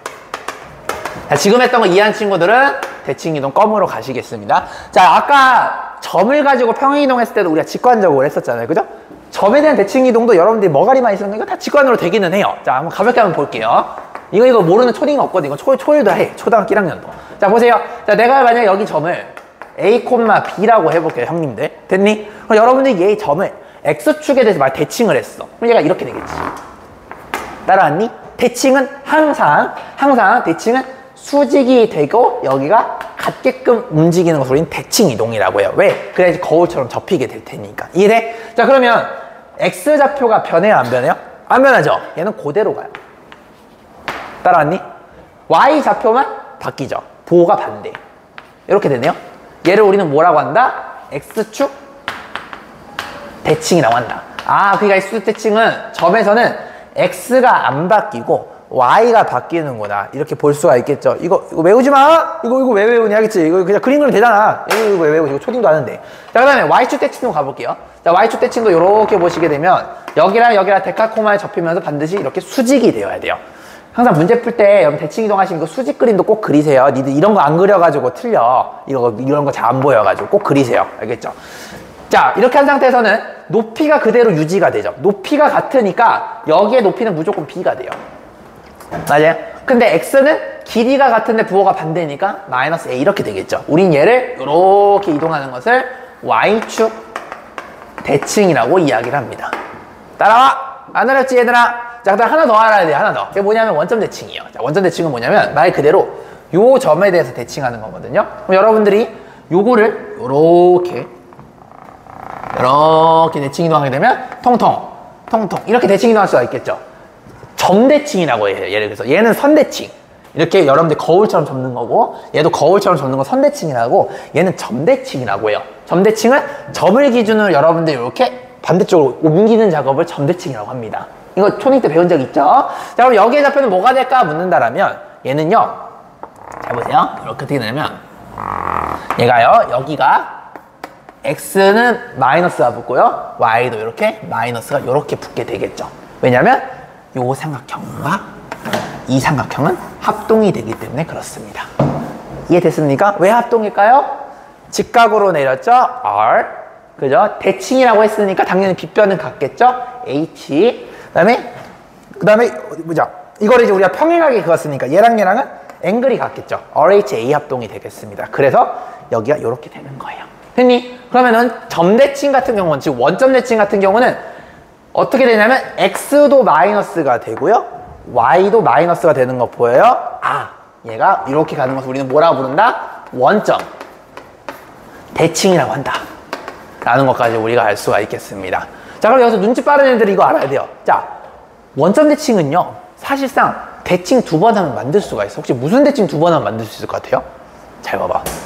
자, 지금 했던 거 이해한 친구들은 대칭 이동 껌으로 가시겠습니다. 자, 아까 점을 가지고 평행 이동했을 때도 우리가 직관적으로 했었잖아요. 그죠? 점에 대한 대칭 이동도 여러분들이 머가리만 있으면 이거 다 직관으로 되기는 해요. 자, 한번 가볍게 한번 볼게요. 이거 이거 모르는 초딩 없거든. 이거 초, 초일도 해. 초등학교 일 학년도. 자, 보세요. 자, 내가 만약 여기 점을 A, B라고 해볼게요, 형님들. 됐니? 그럼 여러분들이 얘 점을 X축에 대해서 말 대칭을 했어. 그럼 얘가 이렇게 되겠지. 따라왔니? 대칭은 항상, 항상 대칭은 수직이 되고 여기가 같게끔 움직이는 것을 우리는 대칭 이동이라고 해요. 왜? 그래야지 거울처럼 접히게 될 테니까. 이해돼? 자, 그러면 X좌표가 변해요, 안 변해요? 안 변하죠? 얘는 그대로 가요. 따라왔니? Y좌표만 바뀌죠. 보호가 반대. 이렇게 되네요. 얘를 우리는 뭐라고 한다? X축 대칭이라고 한다. 아, 그러니까 X축 대칭은 점에서는 X가 안 바뀌고 Y가 바뀌는구나. 이렇게 볼 수가 있겠죠. 이거, 이거 외우지 마! 이거, 이거 왜 외우냐, 하겠지? 이거 그냥 그림 그리면 되잖아. 이거, 이거 왜 외우지? 이거 초딩도 하는데. 자, 그 다음에 Y축 대칭도 가볼게요. 자, Y축 대칭도 이렇게 보시게 되면 여기랑 여기랑 데칼코마에 접히면서 반드시 이렇게 수직이 되어야 돼요. 항상 문제 풀 때 여러분 대칭 이동하시는 거 수직 그림도 꼭 그리세요. 니들 이런 거 안 그려가지고 틀려. 이거, 이런 거 잘 안 보여가지고 꼭 그리세요. 알겠죠? 자, 이렇게 한 상태에서는 높이가 그대로 유지가 되죠. 높이가 같으니까 여기에 높이는 무조건 B가 돼요. 맞아요? 근데 X는 길이가 같은데 부호가 반대니까 마이너스 A 이렇게 되겠죠. 우린 얘를 이렇게 이동하는 것을 Y축 대칭이라고 이야기를 합니다. 따라와! 안 어렵지, 얘들아? 자, 그다음 하나 더 알아야 돼요. 하나 더. 그게 뭐냐면 원점 대칭이에요. 자, 원점 대칭은 뭐냐면 말 그대로 요 점에 대해서 대칭하는 거거든요. 그럼 여러분들이 요거를 요렇게 이렇게 대칭 이동하게 되면 통통 통통 이렇게 대칭 이동할 수가 있겠죠. 점 대칭이라고 해요. 예를 들어서 얘는 선 대칭. 이렇게 여러분들 거울처럼 접는 거고, 얘도 거울처럼 접는 건 선 대칭이라고, 얘는 점 대칭이라고 해요. 점 대칭은 점을 기준으로 여러분들 이렇게 반대쪽으로 옮기는 작업을 점 대칭이라고 합니다. 이거 초딩 때 배운 적 있죠? 자, 그럼 여기에 좌표는 뭐가 될까 묻는다라면 얘는요, 잘 보세요. 이렇게 어떻게 되냐면 얘가요, 여기가 X는 마이너스가 붙고요, Y도 이렇게 마이너스가 이렇게 붙게 되겠죠. 왜냐면 요 삼각형과 이 삼각형은 합동이 되기 때문에 그렇습니다. 이해됐습니까? 왜 합동일까요? 직각으로 내렸죠? R. 그죠? 대칭이라고 했으니까 당연히 빗변은 같겠죠? H. 그 다음에, 그 다음에, 뭐죠? 이거를 이제 우리가 평행하게 그었으니까 얘랑 얘랑은 앵글이 같겠죠? 알 에이치 에이 합동이 되겠습니다. 그래서 여기가 이렇게 되는 거예요. 됐니? 그러면은 점대칭 같은 경우는, 즉 원점 대칭 같은 경우는 어떻게 되냐면 X도 마이너스가 되고요, Y도 마이너스가 되는 거 보여요? 아, 얘가 이렇게 가는 것을 우리는 뭐라고 부른다? 원점 대칭이라고 한다 라는 것까지 우리가 알 수가 있겠습니다. 자, 그럼 여기서 눈치 빠른 애들이 이거 알아야 돼요. 자, 원점 대칭은요, 사실상 대칭 두 번 하면 만들 수가 있어. 혹시 무슨 대칭 두 번 하면 만들 수 있을 것 같아요? 잘 봐봐.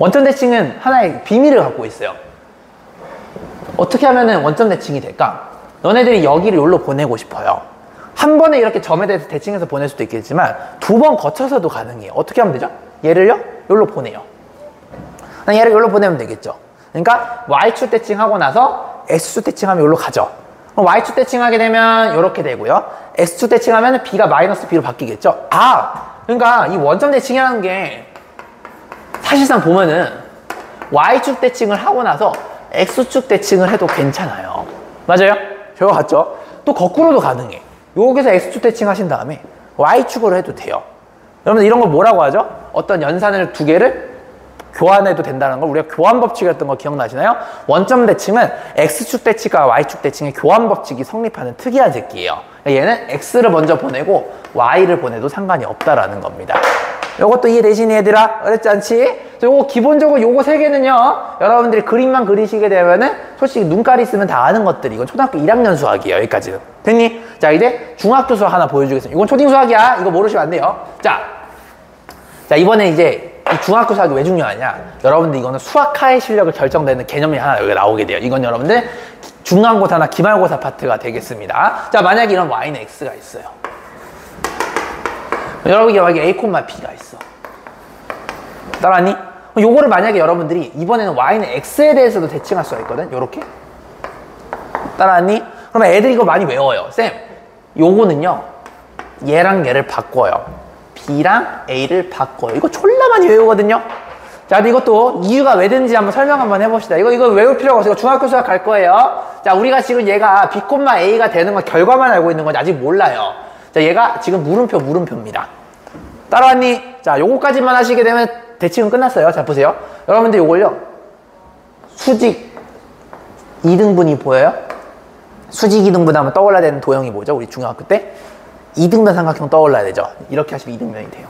원점 대칭은 하나의 비밀을 갖고 있어요. 어떻게 하면은 원점 대칭이 될까? 너네들이 여기를 여기로 보내고 싶어요. 한 번에 이렇게 점에 대해서 대칭해서 보낼 수도 있겠지만 두 번 거쳐서도 가능해요. 어떻게 하면 되죠? 얘를요? 여기로 보내요. 얘를 여기로 보내면 되겠죠. 그러니까 Y축 대칭하고 나서 X축 대칭하면 여기로 가죠. 그럼 Y축 대칭하게 되면 이렇게 되고요. X축 대칭하면 B가 마이너스 B로 바뀌겠죠. 아! 그러니까 이 원점 대칭이라는 게 사실상 보면은 Y축 대칭을 하고 나서 X축 대칭을 해도 괜찮아요. 맞아요? 저거 같죠? 또 거꾸로도 가능해. 여기서 X축 대칭 하신 다음에 Y축으로 해도 돼요. 여러분들 이런 걸 뭐라고 하죠? 어떤 연산을 두 개를 교환해도 된다는 걸 우리가 교환 법칙이었던 거 기억나시나요? 원점 대칭은 X축 대칭과 Y축 대칭의 교환 법칙이 성립하는 특이한 새끼예요. 얘는 X를 먼저 보내고 Y를 보내도 상관이 없다라는 겁니다. 요것도 이해되시니 얘들아? 어렵지 않지? 요거 기본적으로 요거 세 개는요, 여러분들이 그림만 그리시게 되면은 솔직히 눈깔이 있으면 다 아는 것들이, 이건 초등학교 일 학년 수학이에요. 여기까지는. 됐니? 자, 이제 중학교 수학 하나 보여주겠습니다. 이건 초딩 수학이야. 이거 모르시면 안 돼요. 자, 자 이번에 이제 이 중학교 수학이 왜 중요하냐? 여러분들 이거는 수학하의 실력을 결정되는 개념이 하나 여기 나오게 돼요. 이건 여러분들 중간고사나 기말고사 파트가 되겠습니다. 자, 만약에 이런 Y는 X가 있어요. 여러분이 여기 A, B가 있어. 따라하니? 요거를 만약에 여러분들이 이번에는 Y는 X에 대해서도 대칭할 수가 있거든. 요렇게. 따라하니? 그러면 애들이 이거 많이 외워요. 쌤, 요거는요, 얘랑 얘를 바꿔요. B랑 A를 바꿔요. 이거 졸라 많이 외우거든요. 자, 근데 이것도 이유가 왜 되는지 한번 설명 한번 해봅시다. 이거, 이거 외울 필요가 없어요. 중학교 수학 갈 거예요. 자, 우리가 지금 얘가 B, A가 되는 건 결과만 알고 있는 건지 아직 몰라요. 자, 얘가 지금 물음표, 물음표입니다. 따라왔니? 자, 요거까지만 하시게 되면 대칭은 끝났어요. 자, 보세요. 여러분들 요걸요, 수직 이 등분이 보여요? 수직 이 등분 하면 떠올라야 되는 도형이 뭐죠? 우리 중학교 때? 이등변 삼각형 떠올라야 되죠? 이렇게 하시면 이등변이 돼요.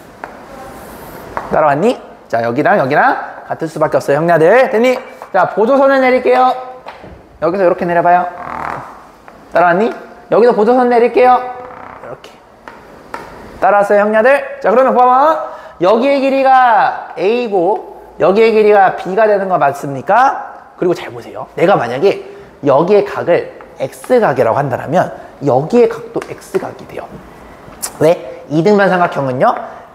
따라왔니? 자, 여기랑 여기랑 같을 수밖에 없어요. 형냐들. 됐니? 자, 보조선을 내릴게요. 여기서 이렇게 내려봐요. 따라왔니? 여기서 보조선 내릴게요. 이렇게. 따라왔어요, 형냐들? 자, 그러면 봐봐. 여기의 길이가 A고 여기의 길이가 B가 되는 거 맞습니까? 그리고 잘 보세요. 내가 만약에 여기의 각을 X각이라고 한다면 여기의 각도 X각이 돼요. 왜? 이등변 삼각형은요,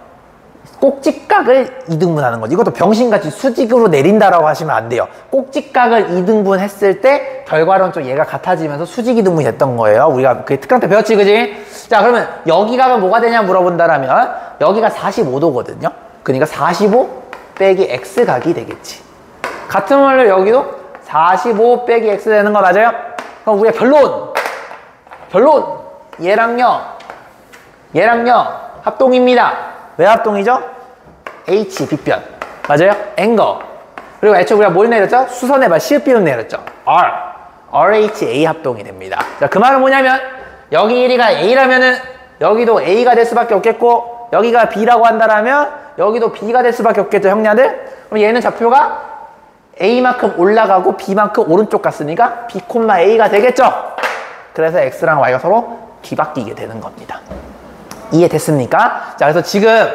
꼭지각을 이등분하는 거지. 이것도 병신같이 수직으로 내린다라고 하시면 안 돼요. 꼭지각을 이등분 했을 때 결과론적으로 얘가 같아지면서 수직 이등분이 됐던 거예요. 우리가 그 특강 때 배웠지, 그지? 자, 그러면 여기 각은 뭐가 되냐 물어본다라면 여기가 사십오 도거든요. 그러니까 사십오 빼기 X각이 되겠지. 같은 말로 여기도 사십오 빼기 X 되는 거 맞아요? 그럼 우리가 결론! 결론! 얘랑요, 얘랑요, 합동입니다. 왜 합동이죠? H, 빗변. 맞아요? 앵거. 그리고 애초에 우리가 뭘 내렸죠? 수선의 발, 시읒비음 내렸죠? R. 알 에이치 에이 합동이 됩니다. 자, 그 말은 뭐냐면, 여기 길이가 A라면은, 여기도 A가 될 수밖에 없겠고, 여기가 B라고 한다라면, 여기도 B가 될 수밖에 없겠죠, 형냐들? 그럼 얘는 좌표가 A만큼 올라가고 B만큼 오른쪽 갔으니까 B, A가 되겠죠? 그래서 X랑 Y가 서로 뒤바뀌게 되는 겁니다. 이해됐습니까? 자, 그래서 지금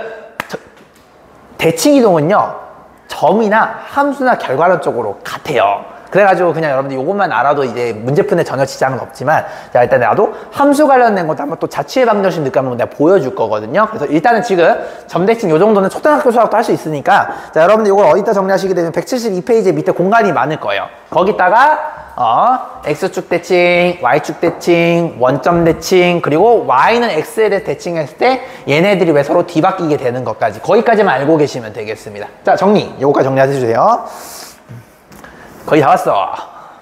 대칭 이동은요, 점이나 함수나 결과론 쪽으로 같아요. 그래가지고 그냥 여러분들 이것만 알아도 이제 문제 푸는데 전혀 지장은 없지만, 자, 일단 나도 함수 관련된 것도 한번 또 자취의 방정식 느낌 내가 보여줄 거거든요. 그래서 일단은 지금 점대칭 요 정도는 초등학교 수학도 할 수 있으니까, 자, 여러분들 이걸 어디다 정리하시게 되면 백칠십이 페이지 밑에 공간이 많을 거예요. 거기다가 어, X축 대칭, Y축 대칭, 원점 대칭, 그리고 Y는 X에 대해 대칭했을 때 얘네들이 왜 서로 뒤바뀌게 되는 것까지, 거기까지만 알고 계시면 되겠습니다. 자, 정리. 요거까지 정리해주세요. 거의 다 왔어.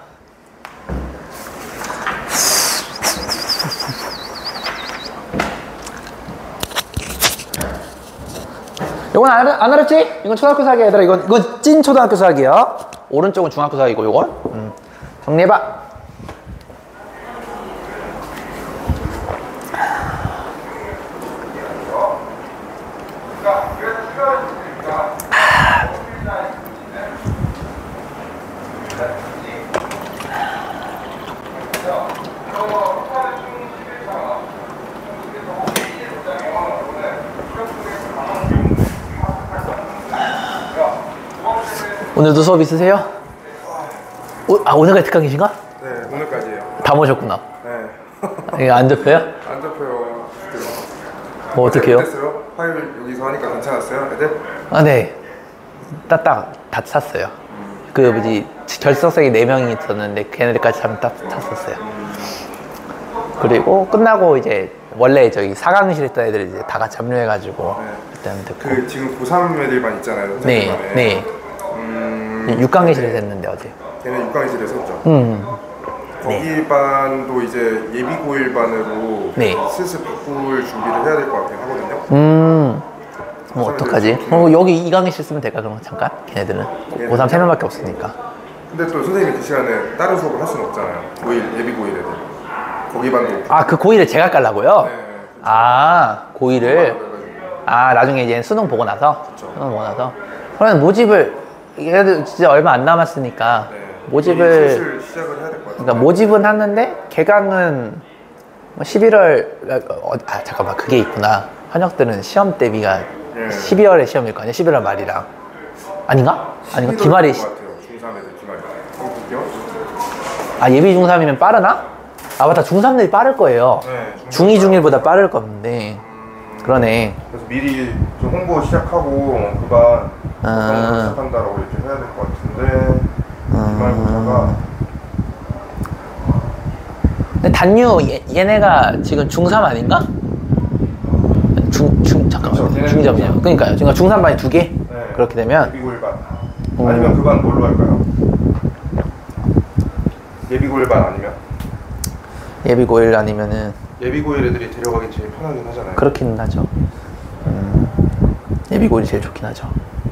이건 안, 안 어렵지? 이건 초등학교 수학이야, 얘들아. 이건, 이건 찐 초등학교 수학이에요. 오른쪽은 중학교 수학이고, 이건. 음. 정리해봐. 오늘도 수업 있으세요? 오, 아 오늘까지 특강이신가? 네, 오늘까지예요. 다 모셨구나. 네. 이거 안 접혀요? 안 잡혀요. 뭐 어떡해요? 어땠어요? 화요일 여기서 하니까 괜찮았어요, 애들? 아, 네. 딱딱 다 찼어요. 그 뭐지 결석생이 네 명이 있었는데 걔네들까지 하면 딱 찼었어요. 그리고 끝나고 이제 원래 저기 사 강실 있던 애들 이제 다 같이 합류해가지고 네. 그때는 됐고. 그 지금 고삼 애들만 있잖아요. 네, 선생님만에. 네. 음, 육 강실에서 했는데 어제. 걔는 육 강실에서 했죠. 음. 거기 네. 반도 이제 예비 고일반으로 네. 슬슬 바꿀 준비를 해야 될 것 같긴 하거든요. 음. 뭐 어떡하지? 좀 어, 여기 이 강실 쓰면 될까 그럼 잠깐? 걔네들은 고삼 세 명밖에 없으니까. 근데 또 선생님이 그 시간에 다른 수업을 할 수는 없잖아요. 고일, 예비 고일 애들. 거기 반도. 아, 그 고일을 제가 깔라고요? 네. 아, 고일을. 아, 나중에 이제 수능 보고 나서? 그쵸. 수능 보고 나서. 그러면 모집을, 얘네들 진짜 얼마 안 남았으니까. 네. 모집을, 슬슬 시작을 해야 될 것 같아요. 그러니까 모집은 하는데, 개강은 뭐 십일월, 어, 아, 잠깐만, 그게 있구나. 현역들은 시험 대비가 네. 십이월에 시험일 거 아니야? 십일월 말이랑. 아닌가? 아닌가? 기말이. 것 같아요. 중삼 애들 기말이. 한번 볼게요. 아, 예비 중삼이면 빠르나? 아, 맞다. 중삼들이 빠를 거예요. 네, 중이, 중일보다 빠를 건데. 그러네. 그래서 미리 좀 홍보 시작하고 그반 아. 시작한다라고 이렇게 해야 될 것 같은데 기말고사가 근데 단유 얘, 얘네가 지금 중삼 아닌가? 중, 중, 잠깐만. 그쵸, 중점이요. 그러니까요. 그러니까 중삼 반이 두 개? 네, 그렇게 되면 예비고일반 아니면 그 반 뭘로 할까요? 예비고일반 아니면? 예비고일 아니면은 예비고일 애들이 데려가기 제일 편하긴 하잖아요. 그렇긴 하죠. 음, 예비고일이 제일 좋긴 하죠.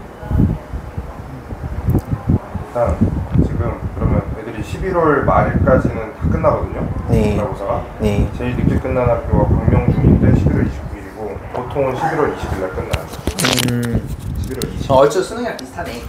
일단 지금 그러면 애들이 십일월 말까지는 다 끝나거든요. 네. 기말고사가. 네. 제일 늦게 끝난 학교가 광명중인데 십일월 이십구일이고 보통은 십일월 이십일 날 끝나요. 음, 십일월 이십 일. 얼추 수능이랑 비슷하네.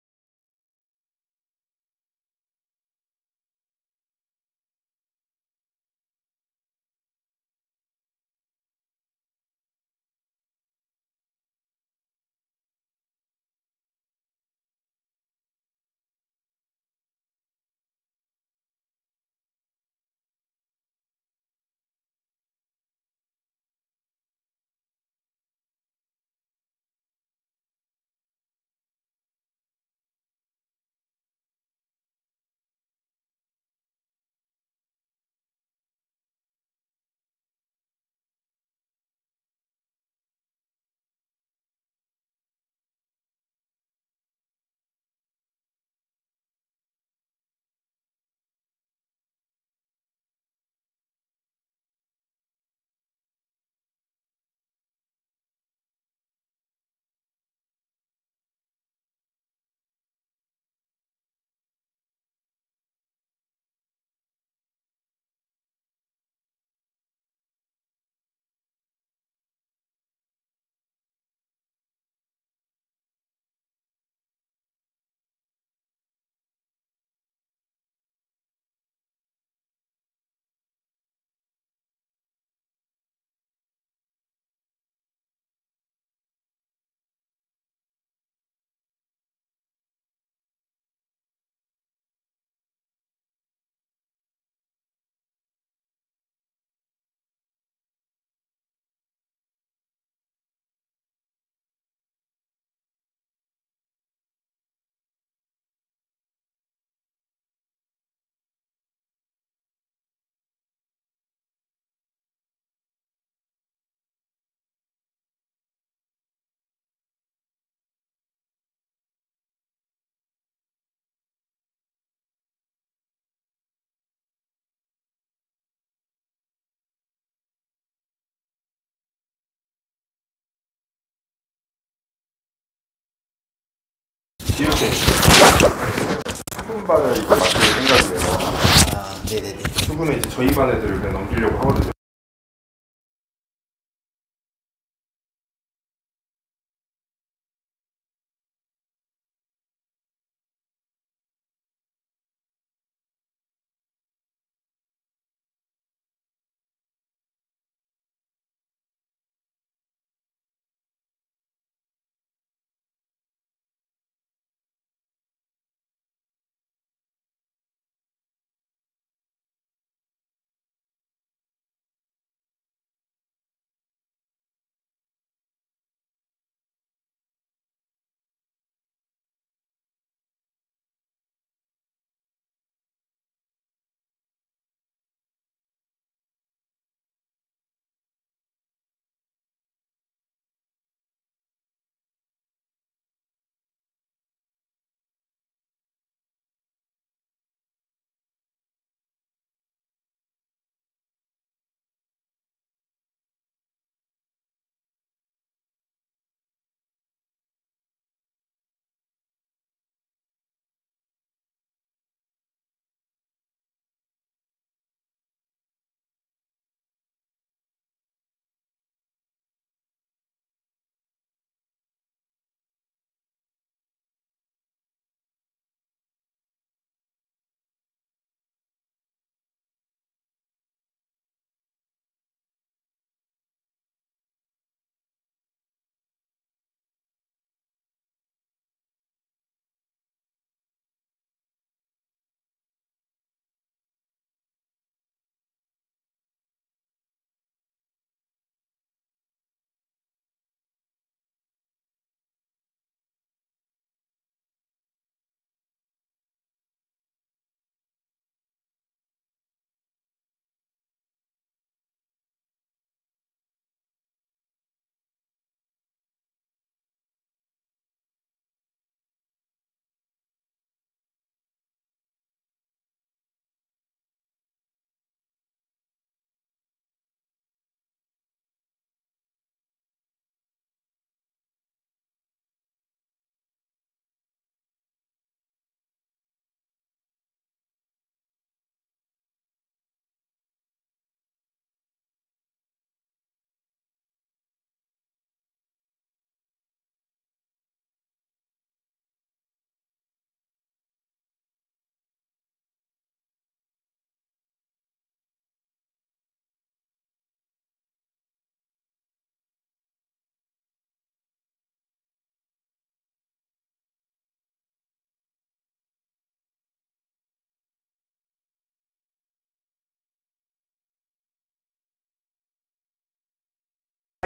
이렇게 수분반을 이제 맡을 생각이에요. 아, 네네네. 수분은 이제 저희 반 애들을 그냥 넘기려고 하거든요.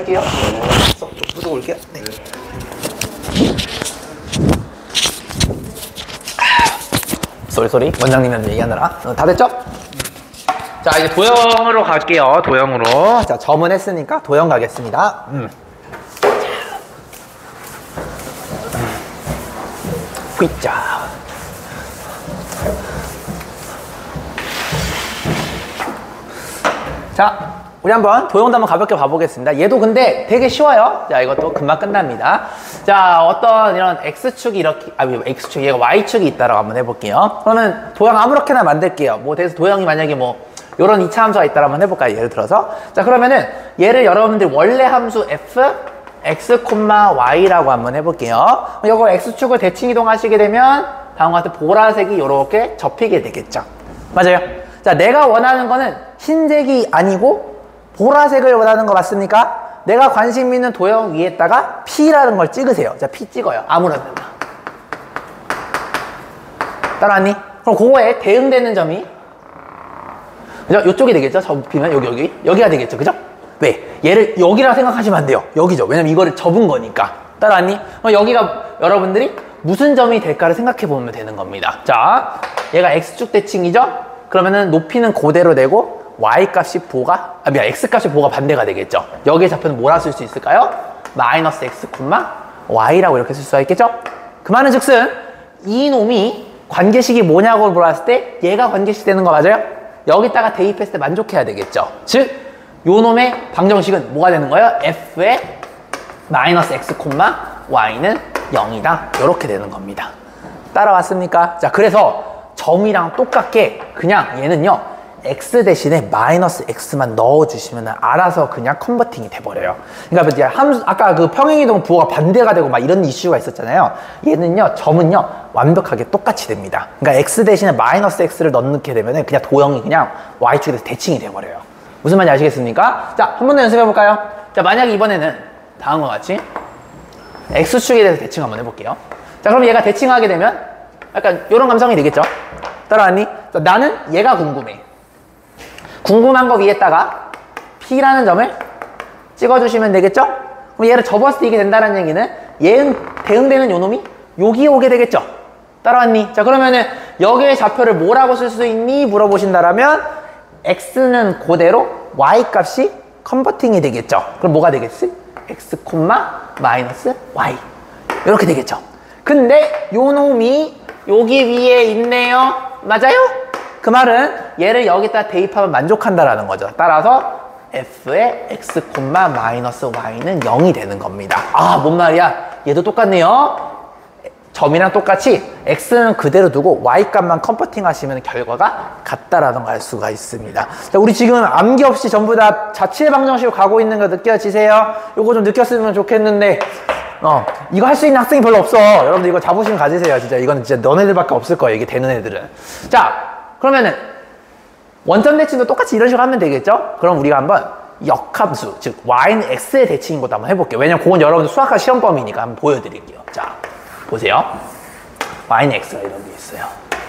할게요. 쏙 푸고 올게요. 네. 쏘리 쏘리 원장님한테 얘기하느라. 어, 다 됐죠? 자, 이제 도형으로 갈게요. 도형으로. 자, 점은 했으니까 도형 가겠습니다. 음. 자. 자, 우리 한번 도형도 한번 가볍게 봐보겠습니다. 얘도 근데 되게 쉬워요. 자, 이것도 금방 끝납니다. 자, 어떤 이런 X축이 이렇게, 아, X축, 얘가 Y축이 있다라고 한번 해볼게요. 그러면 도형 아무렇게나 만들게요. 뭐, 그래서 도형이 만약에 뭐, 요런 이 차 함수가 있다라고 한번 해볼까요? 예를 들어서. 자, 그러면은 얘를 여러분들 원래 함수 F, X, Y라고 한번 해볼게요. 이거 X축을 대칭 이동하시게 되면 다음과 같은 보라색이 이렇게 접히게 되겠죠. 맞아요. 자, 내가 원하는 거는 흰색이 아니고 보라색을 원하는 거 맞습니까? 내가 관심 있는 도형 위에다가 P라는 걸 찍으세요. 자, P 찍어요. 아무렇게나. 따라왔니? 그럼 그거에 대응되는 점이 그죠? 이쪽이 되겠죠? 접히면 여기 여기 여기가 되겠죠? 그죠? 왜? 얘를 여기라 생각하시면 안 돼요. 여기죠. 왜냐면 이거를 접은 거니까. 따라왔니? 그럼 여기가 여러분들이 무슨 점이 될까를 생각해 보면 되는 겁니다. 자, 얘가 X축 대칭이죠? 그러면은 높이는 그대로 되고 Y 값이 보가, 아, 미안, X 값이 보가 반대가 되겠죠. 여기에 좌표는 뭐라 쓸 수 있을까요? 마이너스 X, Y라고 이렇게 쓸 수가 있겠죠? 그 말은 즉슨 이 놈이 관계식이 뭐냐고 물어봤을 때 얘가 관계식 되는 거 맞아요? 여기다가 대입했을 때 만족해야 되겠죠. 즉, 요 놈의 방정식은 뭐가 되는 거예요? F의 마이너스 X, Y는 영이다. 이렇게 되는 겁니다. 따라왔습니까? 자, 그래서 점이랑 똑같게 그냥 얘는요 X 대신에 마이너스 X만 넣어주시면 알아서 그냥 컨버팅이 돼버려요. 그러니까 이제 함수, 아까 그 평행이동 부호가 반대가 되고 막 이런 이슈가 있었잖아요. 얘는요, 점은요, 완벽하게 똑같이 됩니다. 그러니까 X 대신에 마이너스 X를 넣게 되면 그냥 도형이 그냥 Y축에 대해서 대칭이 돼버려요. 무슨 말인지 아시겠습니까? 자, 한 번 더 연습해볼까요? 자, 만약에 이번에는 다음과 같이 X축에 대해서 대칭 한번 해볼게요. 자, 그럼 얘가 대칭하게 되면 약간 이런 감성이 되겠죠? 따라왔니? 자, 나는 얘가 궁금해. 궁금한 거 위에다가 P라는 점을 찍어주시면 되겠죠? 그럼 얘를 접었을 때 이게 된다는 얘기는 얘는 대응되는 요 놈이 여기 오게 되겠죠? 따라왔니? 자, 그러면은 여기의 좌표를 뭐라고 쓸 수 있니? 물어보신다라면 X는 그대로 Y 값이 컨버팅이 되겠죠? 그럼 뭐가 되겠지? X, 마이너스 Y 이렇게 되겠죠? 근데 요 놈이 여기 위에 있네요. 맞아요? 그 말은 얘를 여기다 대입하면 만족한다라는 거죠. 따라서 F의 X, 마이너스 Y는 영이 되는 겁니다. 아, 뭔 말이야? 얘도 똑같네요. 점이랑 똑같이 X는 그대로 두고 Y 값만 컨버팅 하시면 결과가 같다라는 걸 알 수가 있습니다. 자, 우리 지금 암기 없이 전부 다 자취의 방정식으로 가고 있는 거 느껴지세요? 요거 좀 느꼈으면 좋겠는데 어, 이거 할 수 있는 학생이 별로 없어. 여러분들 이거 자부심 가지세요. 진짜 이건 진짜 너네들밖에 없을 거예요. 이게 되는 애들은. 자, 그러면은 원점 대칭도 똑같이 이런 식으로 하면 되겠죠? 그럼 우리가 한번 역함수, 즉 Y는 X의 대칭인 것도 한번 해볼게요. 왜냐면 그건 여러분들 수학학 시험 범위니까 한번 보여드릴게요. 자, 보세요. Y는 X가 이런 게 있어요.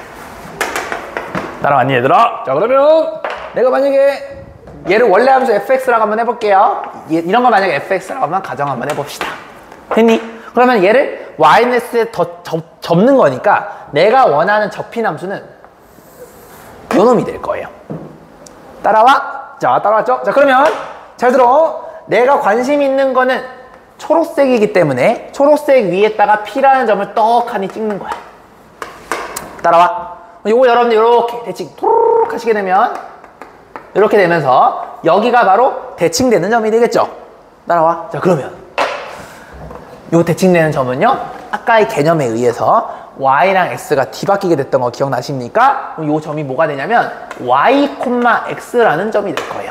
따라왔니 얘들아? 자, 그러면 내가 만약에 얘를 원래 함수 에프엑스라고 한번 해볼게요. 이런 거 만약에 에프엑스라고 한번 가정 한번 해봅시다. 했니? 그러면 얘를 마이너스에 더 접, 접는 거니까 내가 원하는 접힌 함수는 요 놈이 될 거예요. 따라와? 자, 따라왔죠? 자, 그러면 잘 들어. 내가 관심 있는 거는 초록색이기 때문에 초록색 위에다가 P라는 점을 떡하니 찍는 거야. 따라와. 요거 여러분들 이렇게 대칭 토록 하시게 되면 이렇게 되면서 여기가 바로 대칭되는 점이 되겠죠. 따라와. 자, 그러면 요 대칭되는 점은요, 아까의 개념에 의해서 Y랑 X가 뒤바뀌게 됐던 거 기억나십니까? 그럼 요 점이 뭐가 되냐면 Y, X라는 점이 될 거예요.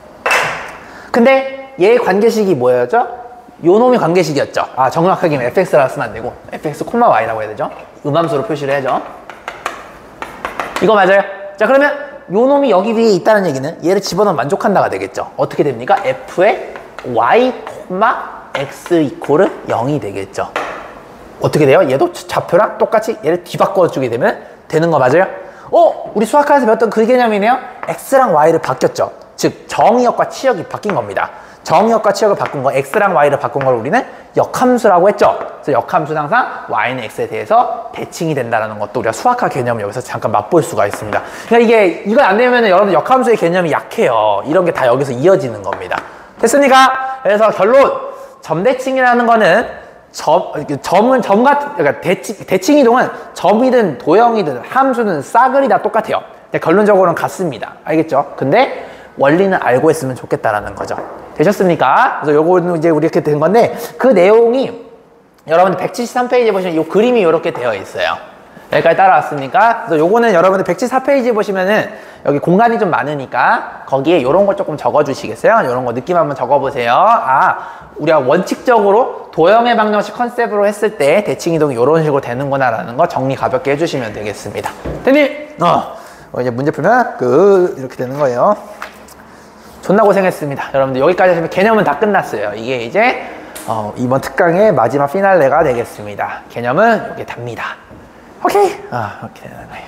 근데 얘의 관계식이 뭐였죠? 요 놈이 관계식이었죠. 아, 정확하게 에프엑스라고 쓰면 안 되고 에프엑스, Y라고 해야 되죠. 음함수로 표시를 해야죠. 이거 맞아요? 자, 그러면 요 놈이 여기 위에 있다는 얘기는 얘를 집어넣으면 만족한다가 되겠죠. 어떻게 됩니까? F의 Y, X 이코르 영이 되겠죠. 어떻게 돼요? 얘도 좌표랑 똑같이 얘를 뒤바꿔주게 되면 되는 거 맞아요? 어? 우리 수학학에서 배웠던 그 개념이네요. X랑 Y를 바뀌었죠. 즉 정의역과 치역이 바뀐 겁니다. 정의역과 치역을 바꾼 거, x랑 y를 바꾼 걸 우리는 역함수라고 했죠. 그래서 역함수는 항상 y는 x에 대해서 대칭이 된다는 것도 우리가 수학학 개념을 여기서 잠깐 맛볼 수가 있습니다. 그러니까 이게 이거 안 되면 여러분 역함수의 개념이 약해요. 이런 게 다 여기서 이어지는 겁니다. 됐습니까? 그래서 결론, 점대칭이라는 거는 점, 점은 점 같은, 그러니까 대칭, 대칭 이동은 점이든 도형이든 함수든 싸그리 다 똑같아요. 결론적으로는 같습니다. 알겠죠? 근데 원리는 알고 했으면 좋겠다라는 거죠. 되셨습니까? 그래서 요거는 이제 우리 이렇게 된 건데, 그 내용이 여러분들 백칠십삼 페이지에 보시면 이 그림이 이렇게 되어 있어요. 여기까지 따라왔습니까? 그래서 요거는 여러분들 백칠십사 페이지 보시면은 여기 공간이 좀 많으니까 거기에 요런 거 조금 적어 주시겠어요? 요런 거 느낌 한번 적어 보세요. 아, 우리가 원칙적으로 도형의 방정식 컨셉으로 했을 때 대칭 이동이 요런 식으로 되는구나 라는 거 정리 가볍게 해주시면 되겠습니다. 됐니? 어. 어, 이제 문제 풀면 끝 이렇게 되는 거예요. 존나 고생했습니다. 여러분들 여기까지 하시면 개념은 다 끝났어요. 이게 이제 어, 이번 특강의 마지막 피날레가 되겠습니다. 개념은 여기 답니다. 오케이. 아, 이렇게 되는 거예요.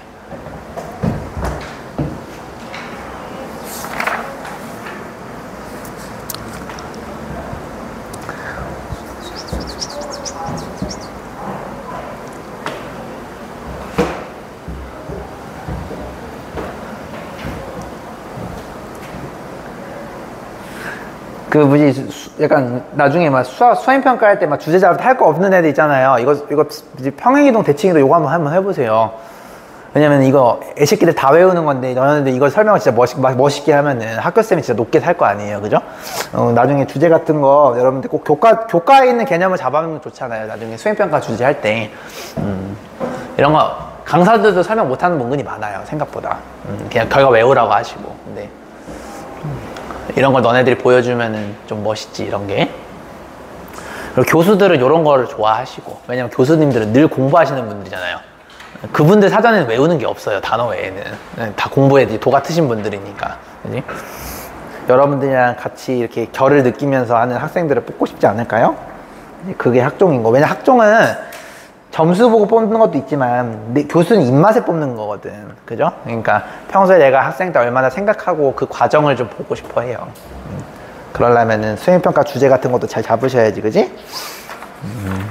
그 뭐지 수, 약간 나중에 막 수학 수행 평가할 때 막 주제 잡을 때 할 거 없는 애들 있잖아요. 이거 이거 평행이동 대칭이동 이거 한번 한번 해보세요. 왜냐면 이거 애새끼들 다 외우는 건데 너네들 이거 설명을 진짜 멋있, 멋있게 하면은 학교쌤이 진짜 높게 살 거 아니에요, 그죠? 어, 나중에 주제 같은 거 여러분들 꼭 교과 교과에 있는 개념을 잡아놓으면 좋잖아요. 나중에 수행 평가 주제 할 때 음, 이런 거 강사들도 설명 못하는 문근이 많아요, 생각보다. 음, 그냥 결과 외우라고 하시고. 근데 이런 걸 너네들이 보여주면은 좀 멋있지, 이런 게. 그리고 교수들은 이런 거를 좋아하시고, 왜냐면 교수님들은 늘 공부하시는 분들이잖아요. 그분들 사전에는 외우는 게 없어요, 단어 외에는. 다 공부에 도가 트신 분들이니까. 그지? 여러분들이랑 같이 이렇게 결을 느끼면서 하는 학생들을 뽑고 싶지 않을까요? 그게 학종인 거. 왜냐면 학종은 점수 보고 뽑는 것도 있지만 내, 교수는 입맛에 뽑는 거거든, 그죠? 그러니까 평소에 내가 학생 때 얼마나 생각하고 그 과정을 좀 보고 싶어 해요. 음. 그러려면은 수행평가 주제 같은 것도 잘 잡으셔야지, 그지? 음.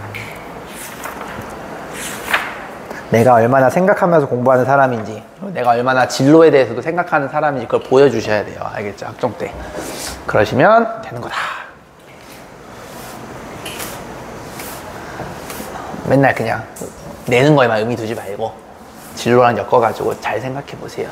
내가 얼마나 생각하면서 공부하는 사람인지, 내가 얼마나 진로에 대해서도 생각하는 사람인지 그걸 보여주셔야 돼요. 알겠죠? 학종 때. 그러시면 되는 거다. 맨날 그냥 내는 거에만 의미 두지 말고 진로랑 엮어가지고 잘 생각해 보세요.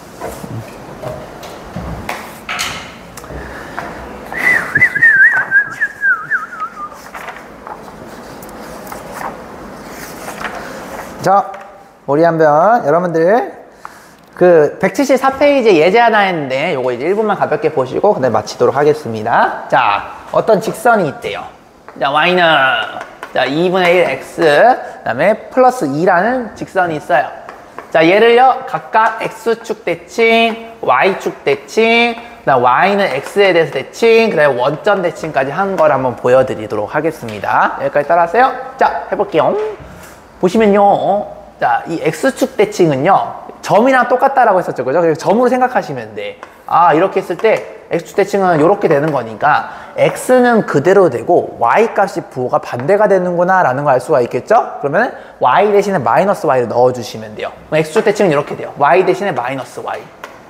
자, 우리 한번 여러분들 그 백칠십사 페이지에 예제 하나 했는데 요거 이제 일 분만 가볍게 보시고 그다음에 마치도록 하겠습니다. 자, 어떤 직선이 있대요. 자, y는 자, 이분의 일 x 그 다음에 플러스 이라는 직선이 있어요. 자, 얘를요 각각 x축 대칭, y축 대칭, 그 다음 y는 x에 대해서 대칭, 그 다음에 원점 대칭까지 한 걸 한번 보여드리도록 하겠습니다. 여기까지 따라하세요. 자, 해볼게요. 보시면요, 자, 이 x축 대칭은요 점이랑 똑같다라고 했었죠, 그죠? 그래서 점으로 생각하시면 돼. 아, 이렇게 했을 때 x축 대칭은 이렇게 되는 거니까 x는 그대로 되고 y 값이 부호가 반대가 되는구나 라는 걸 알 수가 있겠죠? 그러면 y 대신에 마이너스 y를 넣어주시면 돼요. x축 대칭은 이렇게 돼요. y 대신에 마이너스 y.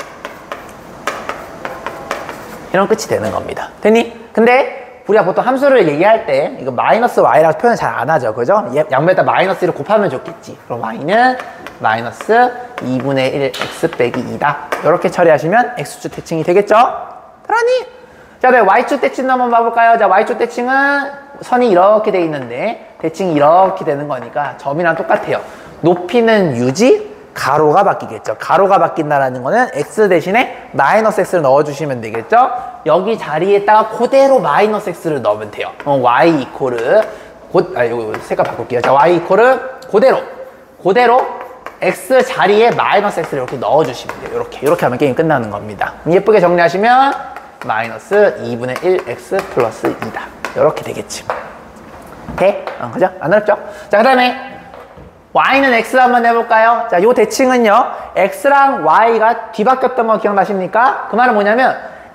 이런 끝이 되는 겁니다. 됐니? 근데 우리가 보통 함수를 얘기할 때 이거 마이너스 y라고 표현을 잘 안 하죠, 그죠? 양변에다 마이너스 일을 곱하면 좋겠지. 그럼 y는 마이너스 이분의 일 x 빼기 이다. 이렇게 처리하시면 x축 대칭이 되겠죠? 그러니? 자, 네, y축 대칭 한번 봐볼까요? 자, y축 대칭은 선이 이렇게 돼 있는데 대칭이 이렇게 되는 거니까 점이랑 똑같아요. 높이는 유지, 가로가 바뀌겠죠. 가로가 바뀐다라는 거는 x 대신에 마이너스 x를 넣어주시면 되겠죠. 여기 자리에다가 그대로 마이너스 x를 넣으면 돼요. 어, y 이코르 고, 아, 이거 색깔 바꿀게요. 자, y 이코르 그대로 그대로 x 자리에 마이너스 x를 이렇게 넣어주시면 돼요. 이렇게 이렇게 하면 게임 끝나는 겁니다. 예쁘게 정리하시면 마이너스 이분의 일 x 플러스 이다. 이렇게 되겠지. 돼? 어, 그죠? 안 어렵죠? 자, 그 다음에 y는 x 한번 해볼까요? 자, 요 대칭은요 x랑 y가 뒤바뀌었던 거 기억나십니까? 그 말은 뭐냐면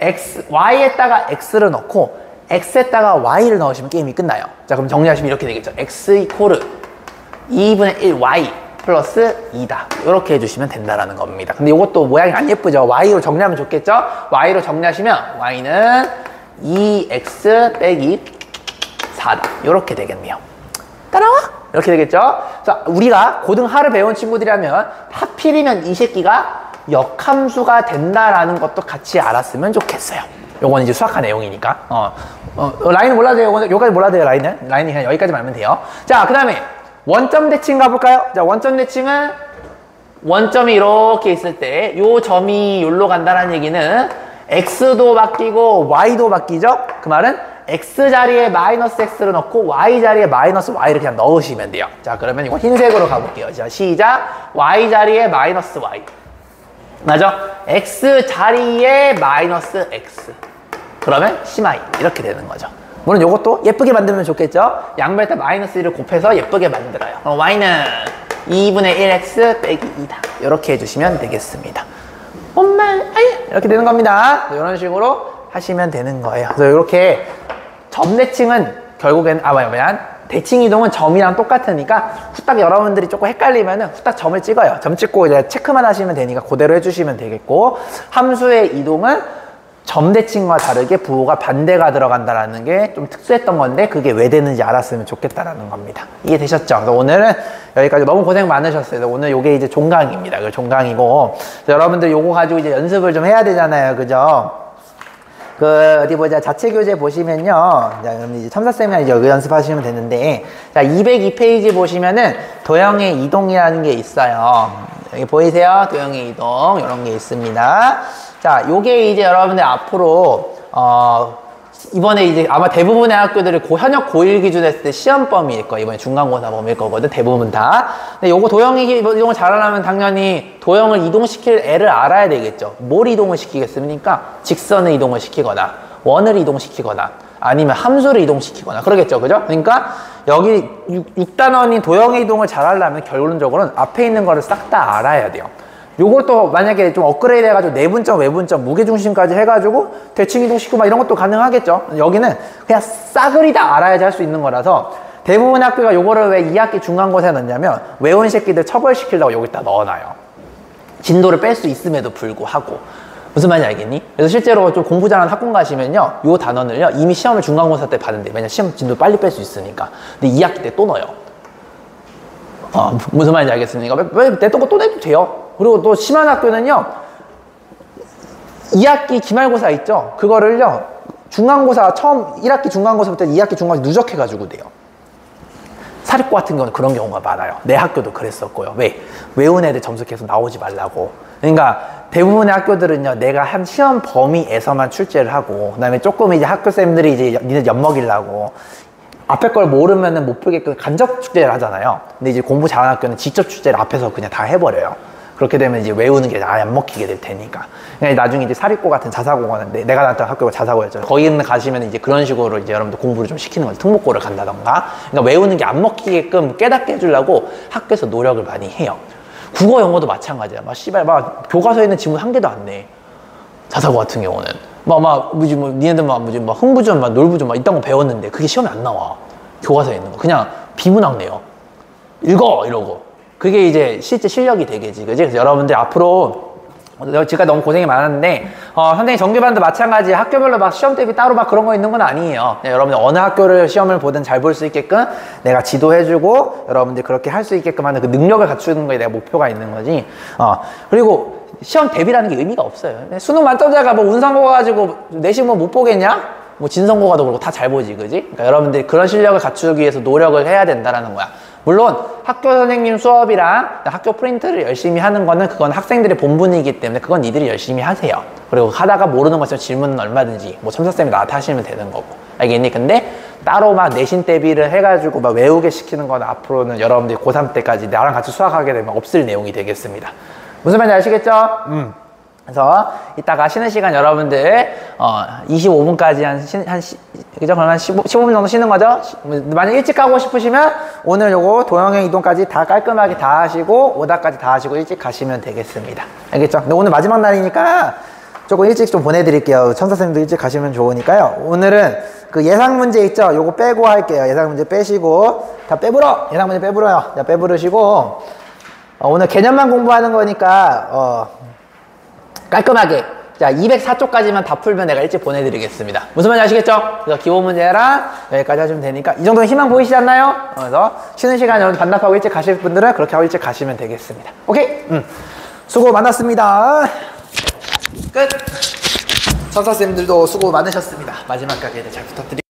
x, y에다가 x를 넣고 x에다가 y를 넣으시면 게임이 끝나요. 자, 그럼 정리하시면 이렇게 되겠죠. x 이코르 이분의 일 와이 플러스 이다. 이렇게 해주시면 된다라는 겁니다. 근데 이것도 모양이 안 예쁘죠? y로 정리하면 좋겠죠? y로 정리하시면 y는 이 엑스 빼기 사다. 이렇게 되겠네요. 따라와? 이렇게 되겠죠? 자, 우리가 고등 하를 배운 친구들이라면 하필이면 이 새끼가 역함수가 된다라는 것도 같이 알았으면 좋겠어요. 요건 이제 수학화 내용이니까. 어, 어, 라인은 몰라도 돼요. 여기까지 몰라도 돼요, 라인은. 라인이 그냥 여기까지만 알면 돼요. 자, 그 다음에 원점 대칭 가볼까요? 자, 원점 대칭은 원점이 이렇게 있을 때 요 점이 여기로 간다는 얘기는 x도 바뀌고 y도 바뀌죠? 그 말은 x 자리에 마이너스 x를 넣고 y 자리에 마이너스 y를 그냥 넣으시면 돼요. 자, 그러면 이거 흰색으로 가볼게요. 자, 시작. y 자리에 마이너스 y. 맞아? x 자리에 마이너스 x. 그러면 심하이 이렇게 되는 거죠. 물론 이것도 예쁘게 만들면 좋겠죠? 양변에다 마이너스 일을 곱해서 예쁘게 만들어요. 그럼 y는 이분의 일 엑스 빼기 이다. 이렇게 해주시면 되겠습니다. 엄마, 아이 이렇게 되는 겁니다. 이런 식으로 하시면 되는 거예요. 그래서 이렇게 점 대칭은 결국엔 아 뭐야 뭐야 대칭 이동은 점이랑 똑같으니까 후딱 여러분들이 조금 헷갈리면은 후딱 점을 찍어요. 점 찍고 이제 체크만 하시면 되니까 그대로 해주시면 되겠고, 함수의 이동은 점 대칭과 다르게 부호가 반대가 들어간다라는 게 좀 특수했던 건데 그게 왜 되는지 알았으면 좋겠다라는 겁니다. 이해되셨죠? 그래서 오늘은 여기까지. 너무 고생 많으셨어요. 오늘 요게 이제 종강입니다. 그 종강이고 여러분들 요거 가지고 이제 연습을 좀 해야 되잖아요. 그죠? 그 어디 보자. 자체 교재 보시면요. 자, 그럼 이제 첨사쌤이랑 이제 여기 연습하시면 되는데, 자, 이백이 페이지 보시면은 도형의 이동이라는 게 있어요. 여기 보이세요? 도형의 이동 이런 게 있습니다. 자, 요게 이제 여러분들 앞으로 어 이번에 이제 아마 대부분의 학교들이 고, 현역 고일 기준 했을 때 시험범위일 거예요. 이번에 중간고사 범위일 거거든, 대부분 다. 근데 요거 도형의 이동을 잘하려면 당연히 도형을 이동시킬 애를 알아야 되겠죠. 뭘 이동을 시키겠습니까? 직선을 이동을 시키거나 원을 이동시키거나 아니면 함수를 이동시키거나 그러겠죠. 그죠? 그러니까 여기 육 단원인 도형의 이동을 잘하려면 결론적으로는 앞에 있는 거를 싹 다 알아야 돼요. 요걸 또 만약에 좀 업그레이드 해가지고 내분점, 외분점, 무게중심까지 해가지고 대칭 이동시키고 막 이런 것도 가능하겠죠. 여기는 그냥 싸그리 다 알아야지 할 수 있는 거라서 대부분 학교가 요거를 왜 이 학기 중간고사에 넣냐면 외운 새끼들 처벌시키려고 여기다 넣어놔요. 진도를 뺄 수 있음에도 불구하고. 무슨 말인지 알겠니? 그래서 실제로 좀 공부 잘하는 학원 가시면요, 요 단원을요 이미 시험을 중간고사 때 받은데, 왜냐면 시험 진도 빨리 뺄 수 있으니까. 근데 이 학기 때 또 넣어요. 어, 무슨 말인지 알겠습니까? 왜, 왜 냈던 거 또 내도 돼요. 그리고 또 심한 학교는요, 이 학기 기말고사 있죠? 그거를요 중간고사 처음 일 학기 중간고사부터 이 학기 중간고사 누적해가지고 돼요. 사립고 같은 경우는 그런 경우가 많아요. 내 학교도 그랬었고요. 왜? 외운 애들 점수 계속 나오지 말라고. 그러니까 대부분의 학교들은요, 내가 한 시험 범위에서만 출제를 하고, 그 다음에 조금 이제 학교쌤들이 이제 니네 엿먹이려고 앞에 걸 모르면은 못 풀게끔 간접 출제를 하잖아요. 근데 이제 공부 잘하는 학교는 직접 출제를 앞에서 그냥 다 해버려요. 그렇게 되면 이제 외우는 게 아예 안 먹히게 될 테니까. 그러니까 나중에 이제 사립고 같은 자사고는 내가 다녔던 학교가 자사고였죠. 거기는 가시면 이제 그런 식으로 이제 여러분들 공부를 좀 시키는 거죠. 특목고를 간다던가. 그러니까 외우는 게 안 먹히게끔 깨닫게 해주려고 학교에서 노력을 많이 해요. 국어, 영어도 마찬가지야. 막 씨발 막 교과서에 있는 지문 한 개도 안 내. 자사고 같은 경우는 막 막 뭐지 뭐 니네들 막 뭐지 막 흥부전 막 놀부전 막 이딴 거 배웠는데 그게 시험에 안 나와. 교과서에 있는 거 그냥 비문학 내요. 읽어 이러고. 그게 이제 실제 실력이 되겠지, 그지? 그래서 여러분들 앞으로 지금까지 너무 고생이 많았는데, 어, 선생님 정규반도 마찬가지 학교별로 막 시험 대비 따로 막 그런 거 있는 건 아니에요. 여러분들 어느 학교를 시험을 보든 잘 볼 수 있게끔 내가 지도해주고 여러분들 그렇게 할 수 있게끔 하는 그 능력을 갖추는 거에 내가 목표가 있는 거지. 어, 그리고 시험 대비라는 게 의미가 없어요. 수능 만점자가 뭐 운상고 가지고 내신 뭐 못 보겠냐? 뭐 진성고가도 그렇고 다 잘 보지, 그지? 그러니까 여러분들이 그런 실력을 갖추기 위해서 노력을 해야 된다는 거야. 물론 학교 선생님 수업이랑 학교 프린트를 열심히 하는 거는 그건 학생들의 본분이기 때문에 그건 니들이 열심히 하세요. 그리고 하다가 모르는 거 있으면 질문은 얼마든지 뭐 첨사쌤이 나한테 하시면 되는 거고, 알겠니? 근데 따로 막 내신 대비를 해가지고 막 외우게 시키는 건 앞으로는 여러분들이 고삼 때까지 나랑 같이 수학하게 되면 없을 내용이 되겠습니다. 무슨 말인지 아시겠죠? 음. 그래서 이따가 쉬는 시간 여러분들 어 이십오 분까지 한, 시, 한 시, 그죠? 그럼 한 십오, 십오 분 정도 쉬는 거죠? 만약 일찍 가고 싶으시면 오늘 요거 도형의 이동까지 다 깔끔하게 다 하시고 오다까지 다 하시고 일찍 가시면 되겠습니다. 알겠죠? 근데 오늘 마지막 날이니까 조금 일찍 좀 보내드릴게요. 천사쌤도 일찍 가시면 좋으니까요. 오늘은 그 예상 문제 있죠? 요거 빼고 할게요. 예상 문제 빼시고 다 빼불어! 예상 문제 빼불어요. 자, 빼부르시고 어, 오늘 개념만 공부하는 거니까 어, 깔끔하게 자, 이백사 쪽까지만 다 풀면 내가 일찍 보내드리겠습니다. 무슨 말인지 아시겠죠? 그래서 기본 문제랑 여기까지 하시면 되니까 이 정도는 희망 보이시지 않나요? 그래서 쉬는 시간 여러분 반납하고 일찍 가실 분들은 그렇게 하고 일찍 가시면 되겠습니다. 오케이? 음. 수고 많았습니다. 끝! 천사쌤들도 수고 많으셨습니다. 마지막까지 잘 부탁드립니다.